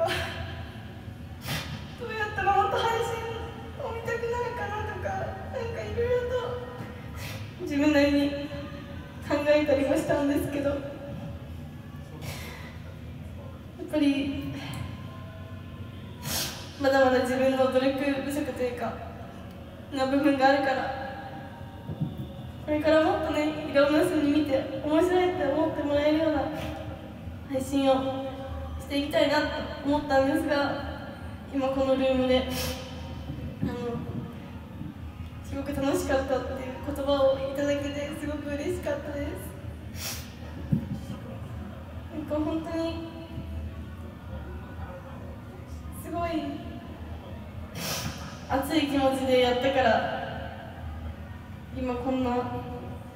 どうやったらもっと配信を見たくなるかなとか、なんかいろいろと自分なりに考えたりもしたんですけど、やっぱりまだまだ自分の努力不足というか、
な部分があるから、これからもっとねいろんな人に見て面白いって思ってもらえるような配信をしていきたいなと思ったんですが、今このルームであのすごく楽しかったっていう言葉をいただけてすごく嬉しかったです。なんか本当にすごい熱い気持ちでやったから今こんななんかも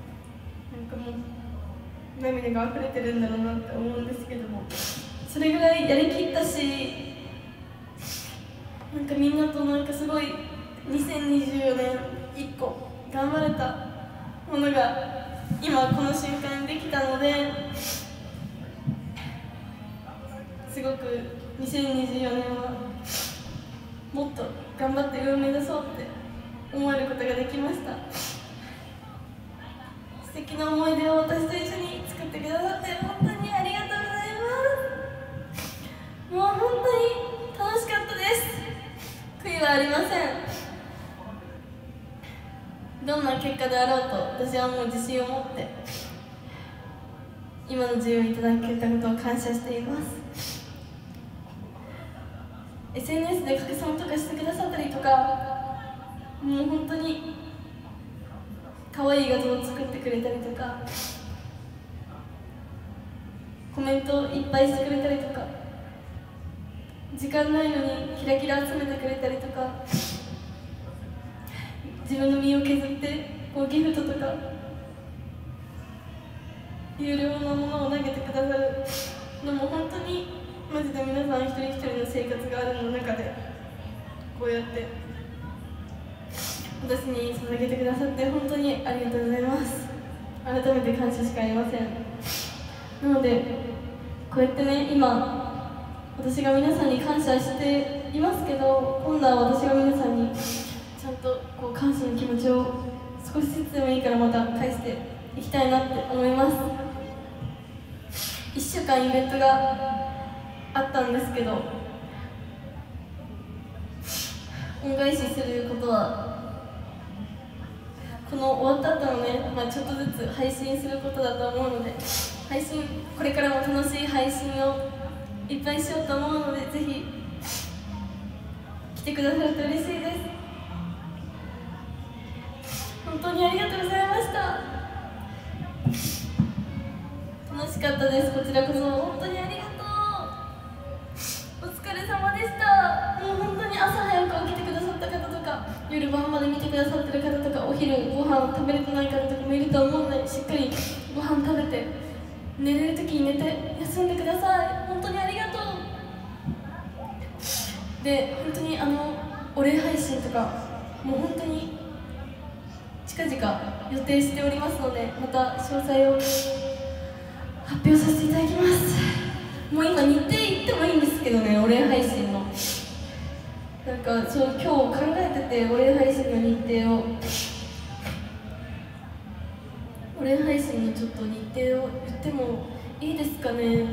う涙が溢れてるんだろうなって思うんですけども、それぐらいやりきったし、なんかみんなとなんかすごいにせんにじゅうよねんいっこ頑張れたものが今この瞬間にできたので、すごくにせんにじゅうよねんはもっと頑張って上を目指そうって思えることができました。素敵な思い出を私と一緒に作ってくださって本当にありがとうございます。もう本当に楽しかったです。悔いはありません。どんな結果であろうと私はもう自信を持って今の自由をいただけたことを感謝しています。 エスエヌエス で拡散とかしてくださったりとか、もう本当に可愛い画像を作ってくれたりとか、コメントをいっぱいしてくれたりとか、時間ないのにキラキラ集めてくれたりとか、自分の身を削ってこうギフトとか有料なものを投げてくださるのも本当にマジで皆さん一人一人の生活があるの中でこうやって私に捧げてくださって本当にありがとうございます。改めて感謝しかありません。なのでこうやってね今私が皆さんに感謝していますけど、今度は私が皆さんにちゃんとこう感謝の気持ちを少しずつでもいいからまた返していきたいなって思います。いっしゅうかんイベントがあったんですけど、恩返しすることはこの終わった後のね、まあ、ちょっとずつ配信することだと思うので、配信これからも楽しい配信をいっぱいしようと思うので、ぜひ来てくださると嬉しいです。本当にありがとうございました。楽しかったです。こちらこそ本当にありがとう。お疲れ様でした。もう本当に朝早く起きてくださった方とか、夜晩まで見てくださってる方とか、お昼ご飯食べれてない方とかもいると思うので、しっかりご飯食べて寝れる時に寝て休んでください。本当にありがとう。で、本当にあのお礼配信とかもう本当に近々予定しておりますので、また詳細を発表させていただきます。もう今日程言ってもいいんですけどね、お礼配信のなんかそう今日考えてて、お礼配信の日程をお礼配信のちょっと日程を言ってもいいですかね。もう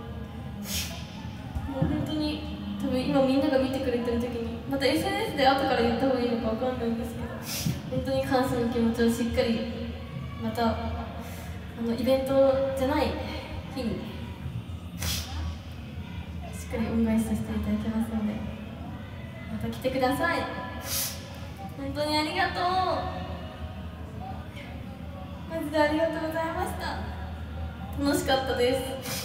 本当に多分今みんなが見てくれてる時にまた エスエヌエス で後から言った方がいいのかわかんないんですけど、本当に感謝の気持ちをしっかりまたあのイベントじゃない日にしっかり恩返しさせていただきますので、また来てください。本当にありがとう。マジでありがとうございました。楽しかったです。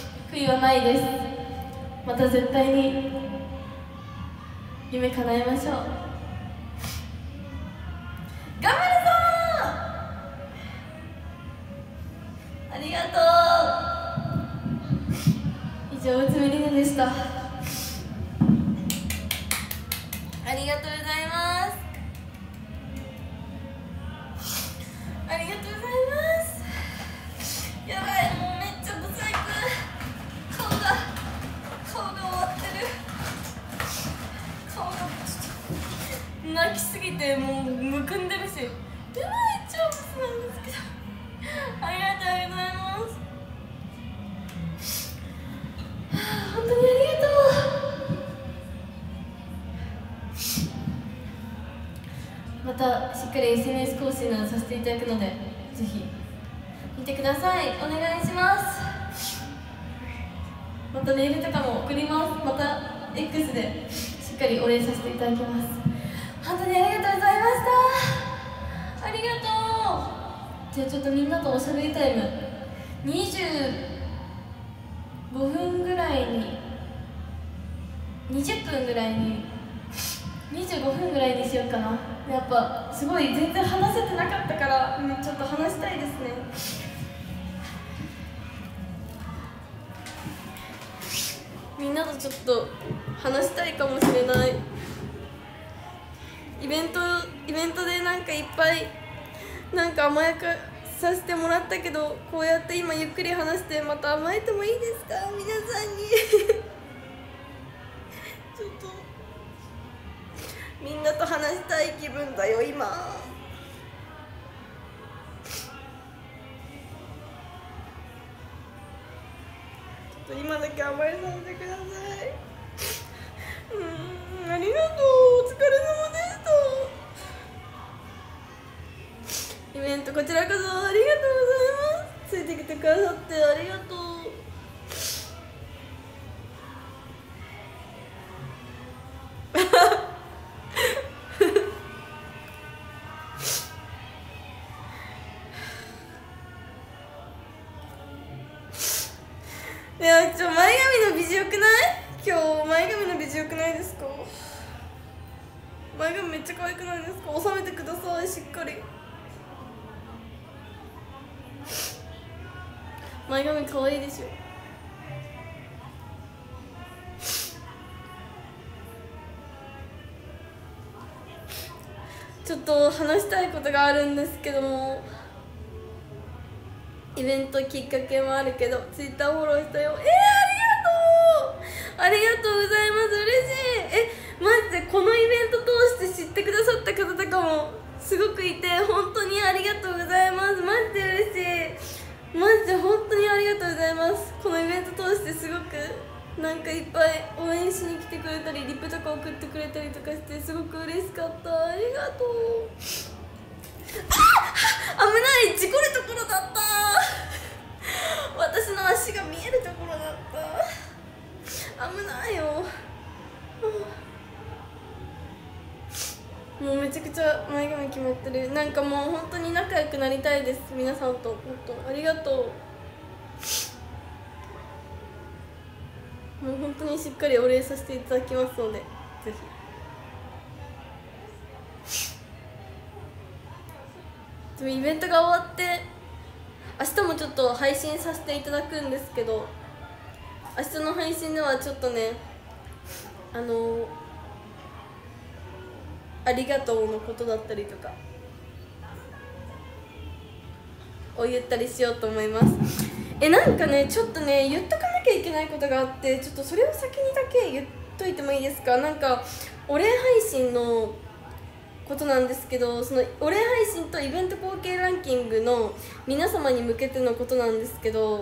悔いはないです。また絶対に夢叶えましょう。頑張るぞー。ありがとう。以上、内海里奈でした。ありがとうございます。ありがとうございます。やばい、もうめっちゃブサイク。顔が顔が終わってる。顔がちょっと泣きすぎてもうむくんでるし、やばい、超ブスなんですけど。ありがとうございます。はあ、本当にありがとう。 またしっかり エスエヌエス 更新などさせていただくので、ぜひ見てください。お願いします。またメールとかも送ります。また X でしっかりお礼させていただきます。本当にありがとうございました。ありがとう。じゃあちょっとみんなとおしゃべりタイムにじゅうごふんぐらいににじゅっぷんぐらいににじゅうごふんぐらいにしようかな。やっぱすごい全然話せてなかったから、うん、ちょっと話したいですね。みんなとちょっと話したいかもしれない。イベントイベントでなんかいっぱいなんか甘やかさせてもらったけど、こうやって今ゆっくり話してまた甘えてもいいですか、皆さんにちょっとみんなと話したい気分だよ今。ちょっと今だけ甘えさせてください。うーん、ありがとう、お疲れ様でした。イベントこちらこそありがとうございます。ついてきてくださってありがとう。いや、ちょ、前髪の美女よくない？今日前髪の美女よくないですか？前髪めっちゃ可愛くないですか？収めてください、しっかり。前髪可愛いでしょ。ちょっと話したいことがあるんですけども、イベントきっかけもあるけどツイッターフォローしたよ。えー、ありがとうありがとうございます。嬉しい。え、マジでこのイベント通して知ってくださった方とかもすごくいて、本当にありがとうございます。マジで嬉しい。マジで本当にありがとうございます。このイベント通してすごくなんかいっぱい応援しに来てくれたり、リップとか送ってくれたりとかしてすごく嬉しかった。ありがとう。あ、危ない、事故るところだった。私の足が見えるところだった。危ないよ。もうめちゃくちゃ前髪決まってる。なんかもう本当に仲良くなりたいです、皆さんと。本当ありがとう。もう本当にしっかりお礼させていただきますので、ぜひ。でもイベントが終わって明日もちょっと配信させていただくんですけど、明日の配信ではちょっとね、あのありがとうのことだったりとかを言ったりしようと思います。え、なんかね、ちょっとね言っとかなきゃいけないことがあって、ちょっとそれを先にだけ言っといてもいいですか。なんかお礼配信のことなんですけど、そのお礼配信とイベント合計ランキングの皆様に向けてのことなんですけど、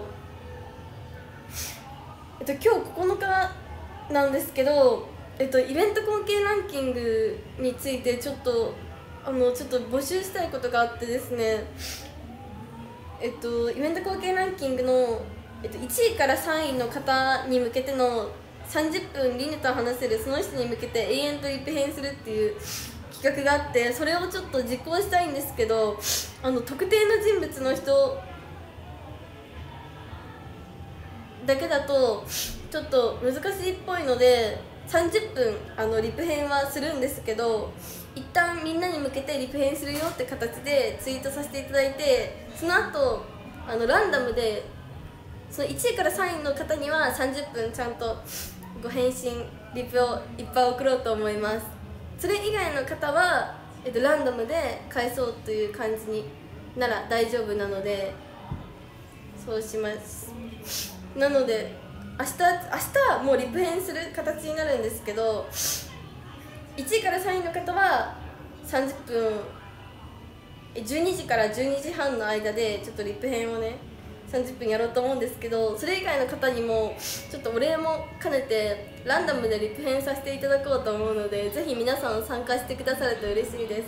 えっと、今日ここのかなんですけど、えっと、イベント合計ランキングについてちょっとあのちょっと募集したいことがあってですね、えっと、イベント合計ランキングの、えっと、いちいからさんいの方に向けてのさんじゅっぷんリネと話せるその人に向けて永遠とリプ編するっていう企画があって、それをちょっと実行したいんですけど、あの特定の人物の人だけだとちょっと難しいっぽいので、さんじゅっぷんあのリプ編はするんですけど、一旦みんなに向けてリプ編するよって形でツイートさせていただいて、その後あのランダムでそのいちいからさんいの方にはさんじゅっぷんちゃんとご返信リプをいっぱい送ろうと思います。それ以外の方は、えっと、ランダムで返そうという感じになら大丈夫なので、そうします。なので明日、明日はもうリプ編する形になるんですけど、いちいからさんいの方はさんじゅっぷんじゅうにじからじゅうにじはんの間でちょっとリプ編をねさんじゅっぷんやろうと思うんですけど、それ以外の方にもちょっとお礼も兼ねてランダムでリプ編させていただこうと思うので、ぜひ皆さん参加してくださると嬉しいです。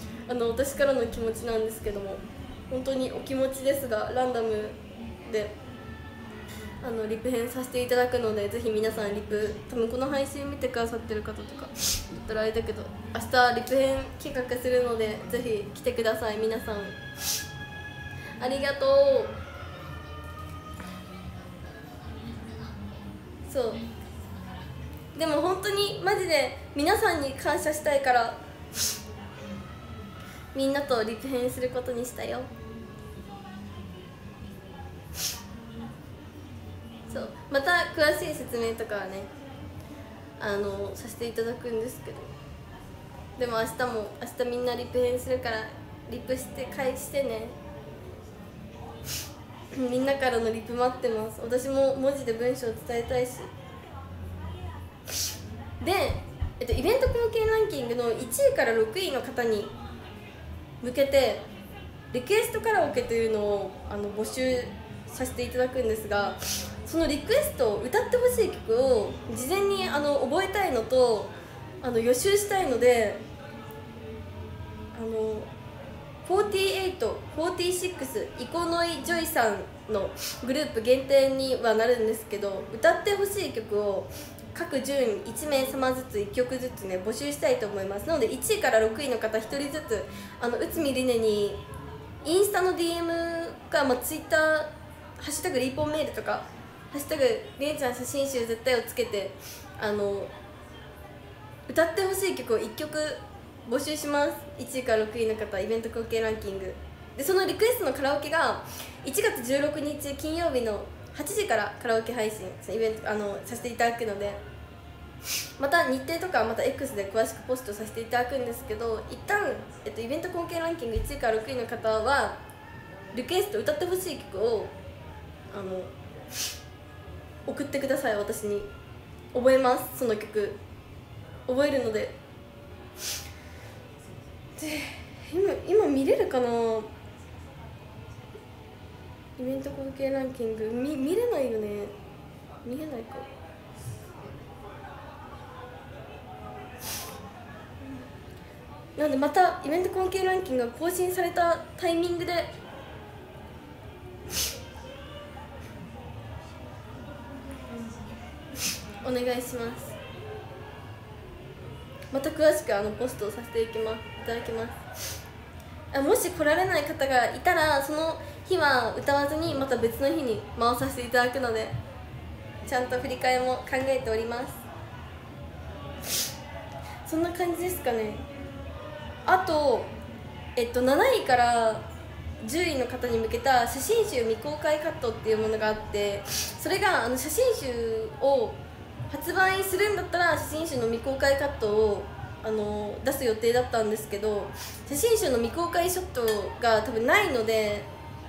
あの私からの気持ちなんですけども、本当にお気持ちですがランダムであのリプ編させていただくので、ぜひ皆さんリプ、多分この配信見てくださってる方とかだったらあれだけど、明日リプ編企画するのでぜひ来てください。皆さんありがとう。そうでも本当にマジで皆さんに感謝したいからみんなとリプ編することにしたよ。そうまた詳しい説明とかはねあのさせていただくんですけど、でも明日も明日みんなリプ編するからリプして返してね。みんなからのリプ待ってます。私も文字で文章を伝えたいし。で、えっと、イベント貢献ランキングのいちいからろくいの方に向けてリクエストカラオケというのをあの募集させていただくんですが、そのリクエストを歌ってほしい曲を事前にあの覚えたいのとあの予習したいので、あのよんじゅうはち、よんじゅうろくイコノイジョイさんのグループ限定にはなるんですけど、歌ってほしい曲を各順位いちめい様ずついっきょくずつね募集したいと思います。なのでいちいからろくいの方ひとりずつあの内海りねにインスタの ディーエム か、まあ、ツイッターハッシュタグリーポンメールとかハッシュタグりねちゃん写真集絶対をつけてあの歌ってほしい曲をいっきょく募集します。いちいからろくいの方イベント貢献ランキングで、そのリクエストのカラオケがいちがつじゅうろくにち金曜日のはちじからカラオケ配信イベントあのさせていただくので、また日程とかまた X で詳しくポストさせていただくんですけど、一旦、えっと、イベント貢献ランキングいちいからろくいの方はリクエスト歌ってほしい曲をあの送ってください。私に覚えます。その曲覚えるので。で今今見れるかな、イベント貢献ランキング 見, 見れないよね。見れないか。なのでまたイベント貢献ランキングが更新されたタイミングでお願いします。また詳しくあのポストをさせていきますいただきます。あもし来られない方がいたらその日は歌わずにまた別の日に回させていただくので、ちゃんと振り替えも考えております。そんな感じですかね。あと、えっと、なないからじゅういの方に向けた写真集未公開カットっていうものがあって、それがあの写真集を発売するんだったら写真集の未公開カットをあの出す予定だったんですけど、写真集の未公開ショットが多分ないので、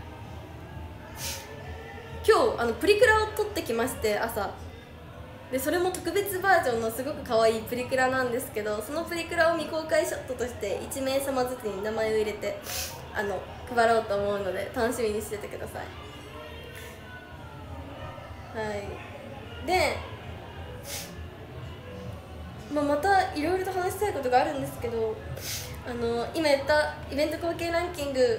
今日あのプリクラを撮ってきまして、朝でそれも特別バージョンのすごく可愛いプリクラなんですけど、そのプリクラを未公開ショットとしていちめい様ずつに名前を入れてあの配ろうと思うので楽しみにしててください。はいでまあ、またいろいろと話したいことがあるんですけど、あの今言ったイベント貢献ランキング、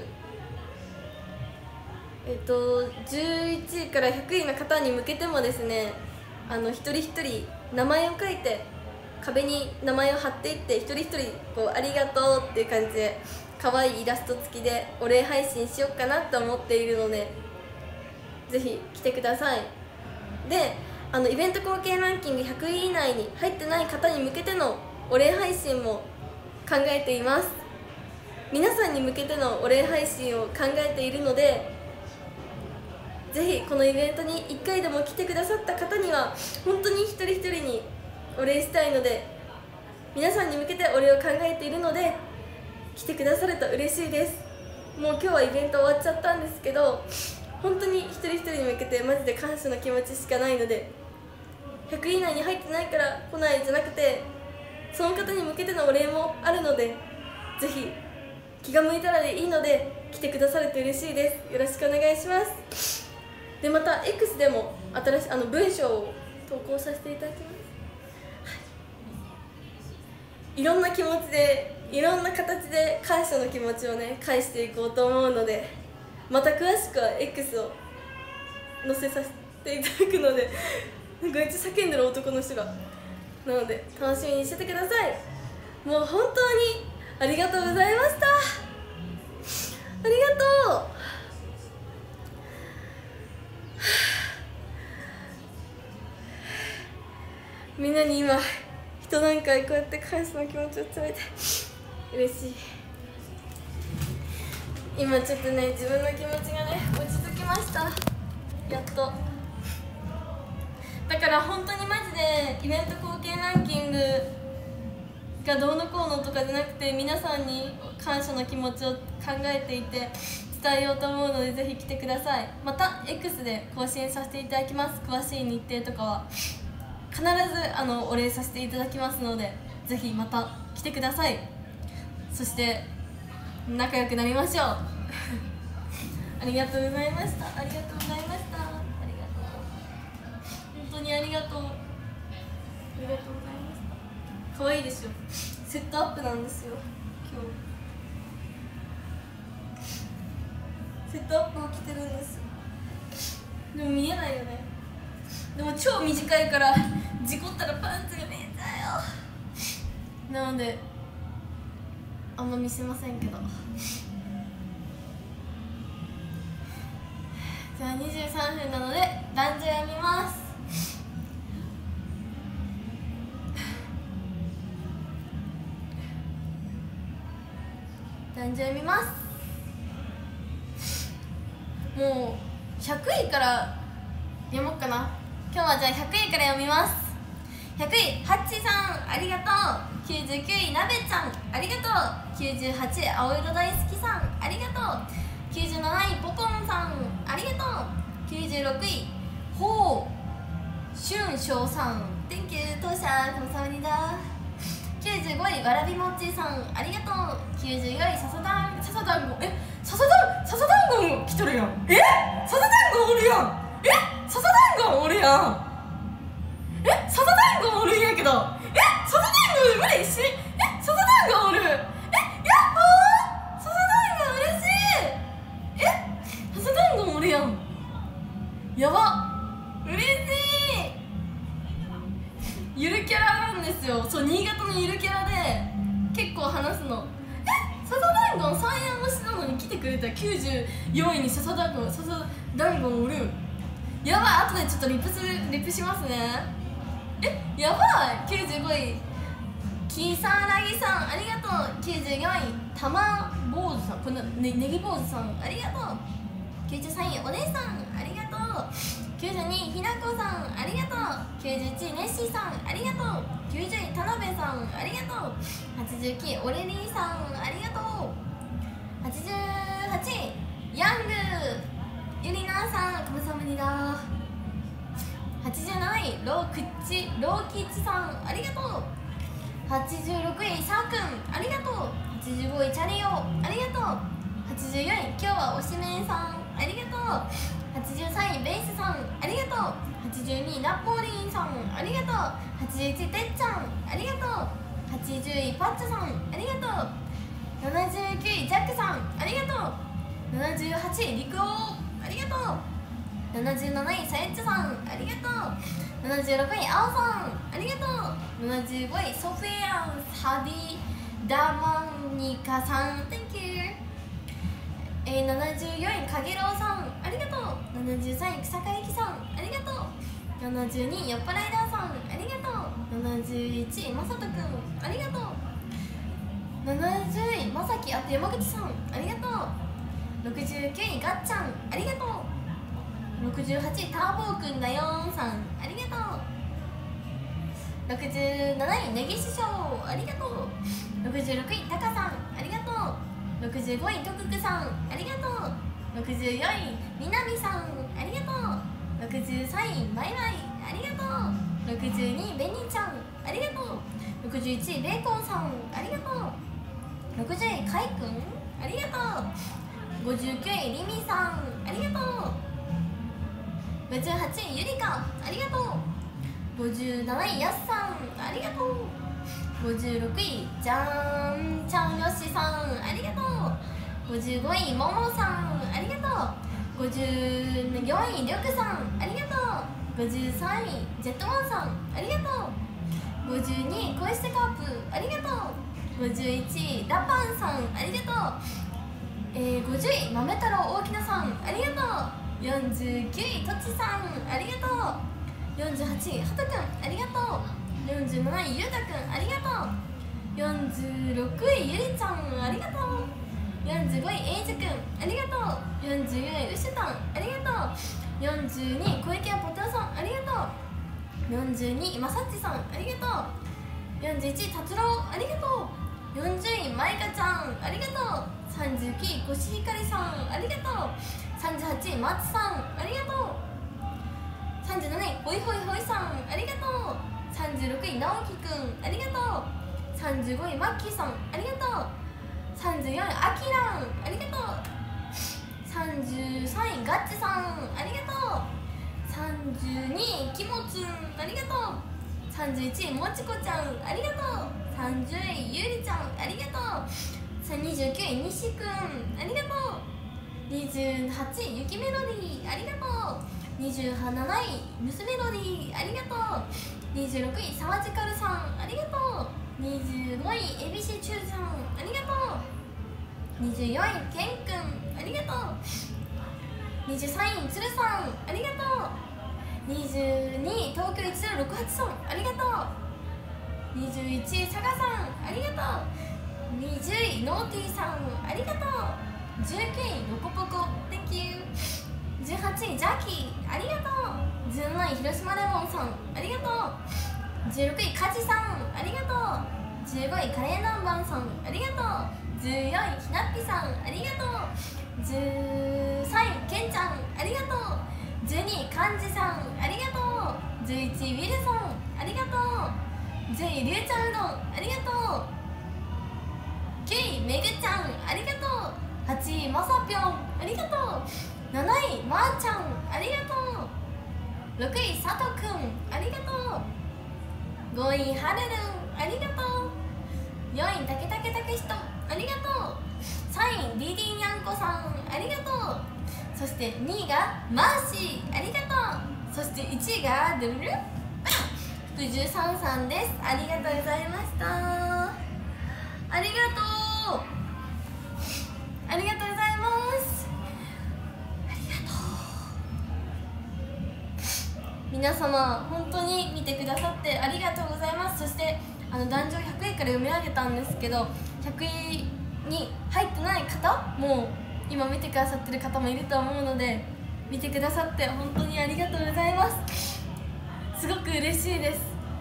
えっと、じゅういちいからひゃくいの方に向けてもですね、あの一人一人名前を書いて壁に名前を貼っていって、一人一人こうありがとうっていう感じで可愛いイラスト付きでお礼配信しようかなと思っているので、ぜひ来てください。であのイベント貢献ランキングひゃくい以内に入ってない方に向けてのお礼配信も考えています。皆さんに向けてのお礼配信を考えているので、ぜひこのイベントにいっかいでも来てくださった方には本当に一人一人にお礼したいので、皆さんに向けてお礼を考えているので来てくださると嬉しいです。もう今日はイベント終わっちゃったんですけど、本当に一人一人に向けてマジで感謝の気持ちしかないので、ひゃくい以内に入ってないから来ないじゃなくて、その方に向けてのお礼もあるので、ぜひ気が向いたらでいいので来てくださると嬉しいです。よろしくお願いします。 でまた X でも新しいあの文章を投稿させていただきます、はい、いろんな気持ちでいろんな形で感謝の気持ちをね返していこうと思うので、また詳しくは X を載せさせていただくのでなんかめっちゃ叫んでる男の人がなので楽しみにしててください。もう本当にありがとうございました。ありがとう。みんなに今一段階こうやって感謝の気持ちを伝えて嬉しい。今ちょっとね自分の気持ちがね落ち着きました、やっと。だから本当にマジでイベント貢献ランキングがどうのこうのとかじゃなくて、皆さんに感謝の気持ちを考えていて伝えようと思うので、ぜひ来てください。また X で更新させていただきます。詳しい日程とかは必ずあのお礼させていただきますので、ぜひまた来てください。そして仲良くなりましょうありがとうございました。ありがとうございました。ありがとう、本当にありがとう。ありがとうございました。可愛いでしょ。セットアップなんですよ今日。セットアップを着てるんです。でも見えないよね。でも超短いから事故ったらパンツが見えちゃうよ。なのであんま見せませんけど。じゃあにじゅうさんぷんなのでランジをやみます。ランジをやみます。もうひゃくいから読もうかな。今日はじゃあひゃくいから読みます。ひゃくいハッチさんありがとう。きゅうじゅうきゅういなべちゃんありがとう。きゅうじゅうはちい青色大好きさんありがとう。きゅうじゅうなないポコンさんありがとう。きゅうじゅうろくいほうしゅんしょうさん Thank you 当社かむさまにだ。きゅうじゅうごいわらびもっちさんありがとう。きゅうじゅうよいささだんささだんごえささだんささだんご来とるやん。えささだんごおるやん。えささだんごおるやん。えささだんごおるんやけど、えささだんご嬉しい。えささだんごおる。えやっほーささだんご嬉しい。えささだんごおるやん。やば嬉しい。ゆるキャラなんですよ。そう新潟のゆるキャラで結構話すの。えささだんごさんやん推しなのに来てくれた。きゅうじゅうよんいにささだんごささだんごおる。やばい、後でちょっとリップするリップしますね。えやばい。きゅうじゅうごいきさらぎさんありがとう。きゅうじゅうよんいたま坊主さんこのねねぎ坊主さんありがとう。きゅうじゅうさんいお姉さんありがとう。きゅうじゅうにいひなこさんありがとう。きゅうじゅういちいネッシーさんありがとう。きゅうじゅうい田辺さんありがとう。はちじゅうきゅうオレリーさんありがとう。はちじゅうはちいヤングゆりなさんかむさむにだ。はちじゅうなないロークッチローキッチさんありがとう。はちじゅうろくいさーくんありがとう。はちじゅうごいチャリオありがとう。はちじゅうよんい今日はおしめんさんありがとう。はちじゅうさんいベースさんありがとう。はちじゅうにいナポリンさんありがとう。はちじゅういちいてっちゃんありがとう。はちじゅういパッチョさんありがとう。ななじゅうきゅういジャックさんありがとう。ななじゅうはちいリクオありがとう。ななじゅうなないさえっちさんありがとう。ななじゅうろくいあおさんありがとう。ななじゅうごいソフィアンハディダマニカさん Thank you。えー、ななじゅうよんいかげろうさんありがとう。ななじゅうさんい草刈ゆきさんありがとう。ななじゅうにいよっぱらいダーさんありがとう。ななじゅういちいまさとくんありがとう。ななじゅういまさきあと山口さんありがとう。ろくじゅうきゅういがっちゃんありがとう。ろくじゅうはちいターボーくんだよんさんありがとう。ろくじゅうなないねぎ師匠ありがとう。ろくじゅうろくいたかさんありがとう。ろくじゅうごいとくくさんありがとう。ろくじゅうよんいみなみさんありがとう。ろくじゅうさんいバイバイありがとう。ろくじゅうにいべにちゃんありがとう。ろくじゅういちいベーコンさんありがとう。ろくじゅういかいくんありがとう。ごじゅうきゅういりみさんありがとう。
ごじゅうはちいゆりかありがとう。ごじゅうなないやすさんありがとう。ごじゅうろくいじゃんちゃんよしさんありがとう。ごじゅうごいももさんありがとう。ごじゅうよんいりょくさんありがとう。ごじゅうさんいジェットワンさんありがとう。ごじゅうにい恋してカープありがとう。ごじゅういちいラパンさんありがとう。えー、ごじゅうい豆太郎大きなさんありがとう。よんじゅうきゅういとちさんありがとう。よんじゅうはちいはとくんありがとう。よんじゅうなないゆうたくんありがとう。よんじゅうろくいゆりちゃんありがとう。よんじゅうごいえいじくんありがとう。よんじゅうよんいうしゅたんありがとう。よんじゅうに小池やぽておさんありがとう。よんじゅうにまさっちさんありがとう。よんじゅういちいたつろうありがとう。よんじゅういまいかちゃんありがとう。さんじゅうきゅういコシヒカリさんありがとう。さんじゅうはちいまつさんありがとう。さんじゅうなないほいほいほいさんありがとう。さんじゅうろくいなおきくんありがとう。さんじゅうごいマッキーさんありがとう。さんじゅうよんいあきらんありがとう。さんじゅうさんいガッチさんありがとう。さんじゅうにいきもつんありがとう。さんじゅういちいもちこちゃんありがとう。さんじゅういゆりちゃんありがとう。にじゅうきゅういにしくんありがとう。にじゅうはちいゆきメロディーありがとう。にじゅうなないむすメロディーありがとう。にじゅうろくいサワジカルさんありがとう。にじゅうごいエビシチューさんありがとう。にじゅうよんいケンくんありがとう。にじゅうさんいつるさんありがとう。にじゅうにい東京いちぜろろくはちさんありがとう。にじゅういちいさがさんありがとう。にじゅういノーティーさんありがとう。じゅうきゅういロコポコ Thank you。 じゅうはちいジャッキーありがとう。じゅうなない広島レモンさんありがとう。じゅうろくいカジさんありがとう。じゅうごいカレー南蛮さんありがとう。じゅうよんいひなっぴさんありがとう。じゅうさんいけんちゃんありがとう。じゅうにいかんじさんありがとう。じゅういちいウィルソンありがとう。じゅういりゅうちゃんうどんありがとう。きゅういめぐちゃんありがとう。はちいまさぴょんありがとう。なないまーちゃんありがとう。ろくいさとくんありがとう。ごいはるるんありがとう。よんいたけたけたけしとありがとう。さんいリリンやんこさんありがとう。そしてにいがマーシーありがとう。そしていちいがドゥルル福十三さんです。ありがとうございました。ありがとうありがとうございます。ありがとう。皆様本当に見てくださってありがとうございます。そしてあの壇上ひゃくいから読み上げたんですけど、ひゃくいに入ってない方も今見てくださってる方もいると思うので、見てくださって本当にありがとうございます。すごく嬉しいです。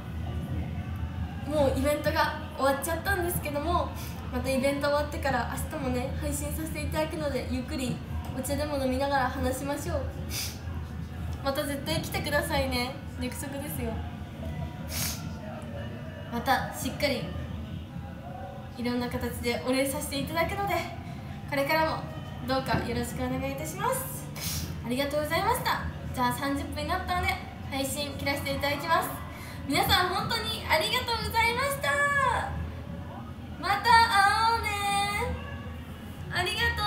もうイベントが終わっちゃったんですけども、またイベント終わってから明日もね配信させていただくので、ゆっくりお茶でも飲みながら話しましょう。また絶対来てくださいね、約束ですよ。またしっかりいろんな形でお礼させていただくので、これからもどうかよろしくお願いいたします。ありがとうございました。じゃあさんじゅっぷんになったので配信切らせていただきます。皆さん本当にありがとうございました。また会おうね。ありが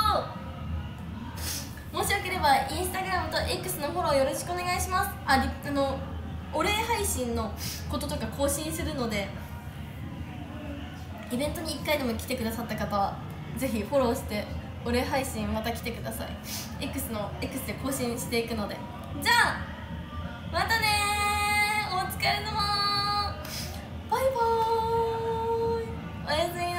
とう。もしよければインスタグラムと X のフォローよろしくお願いします。あリあのお礼配信のこととか更新するので、イベントにいっかいでも来てくださった方はぜひフォローしてお礼配信また来てください。 X の X で更新していくので。じゃあまたねー。お疲れ様。バイバーイ。おやすみ。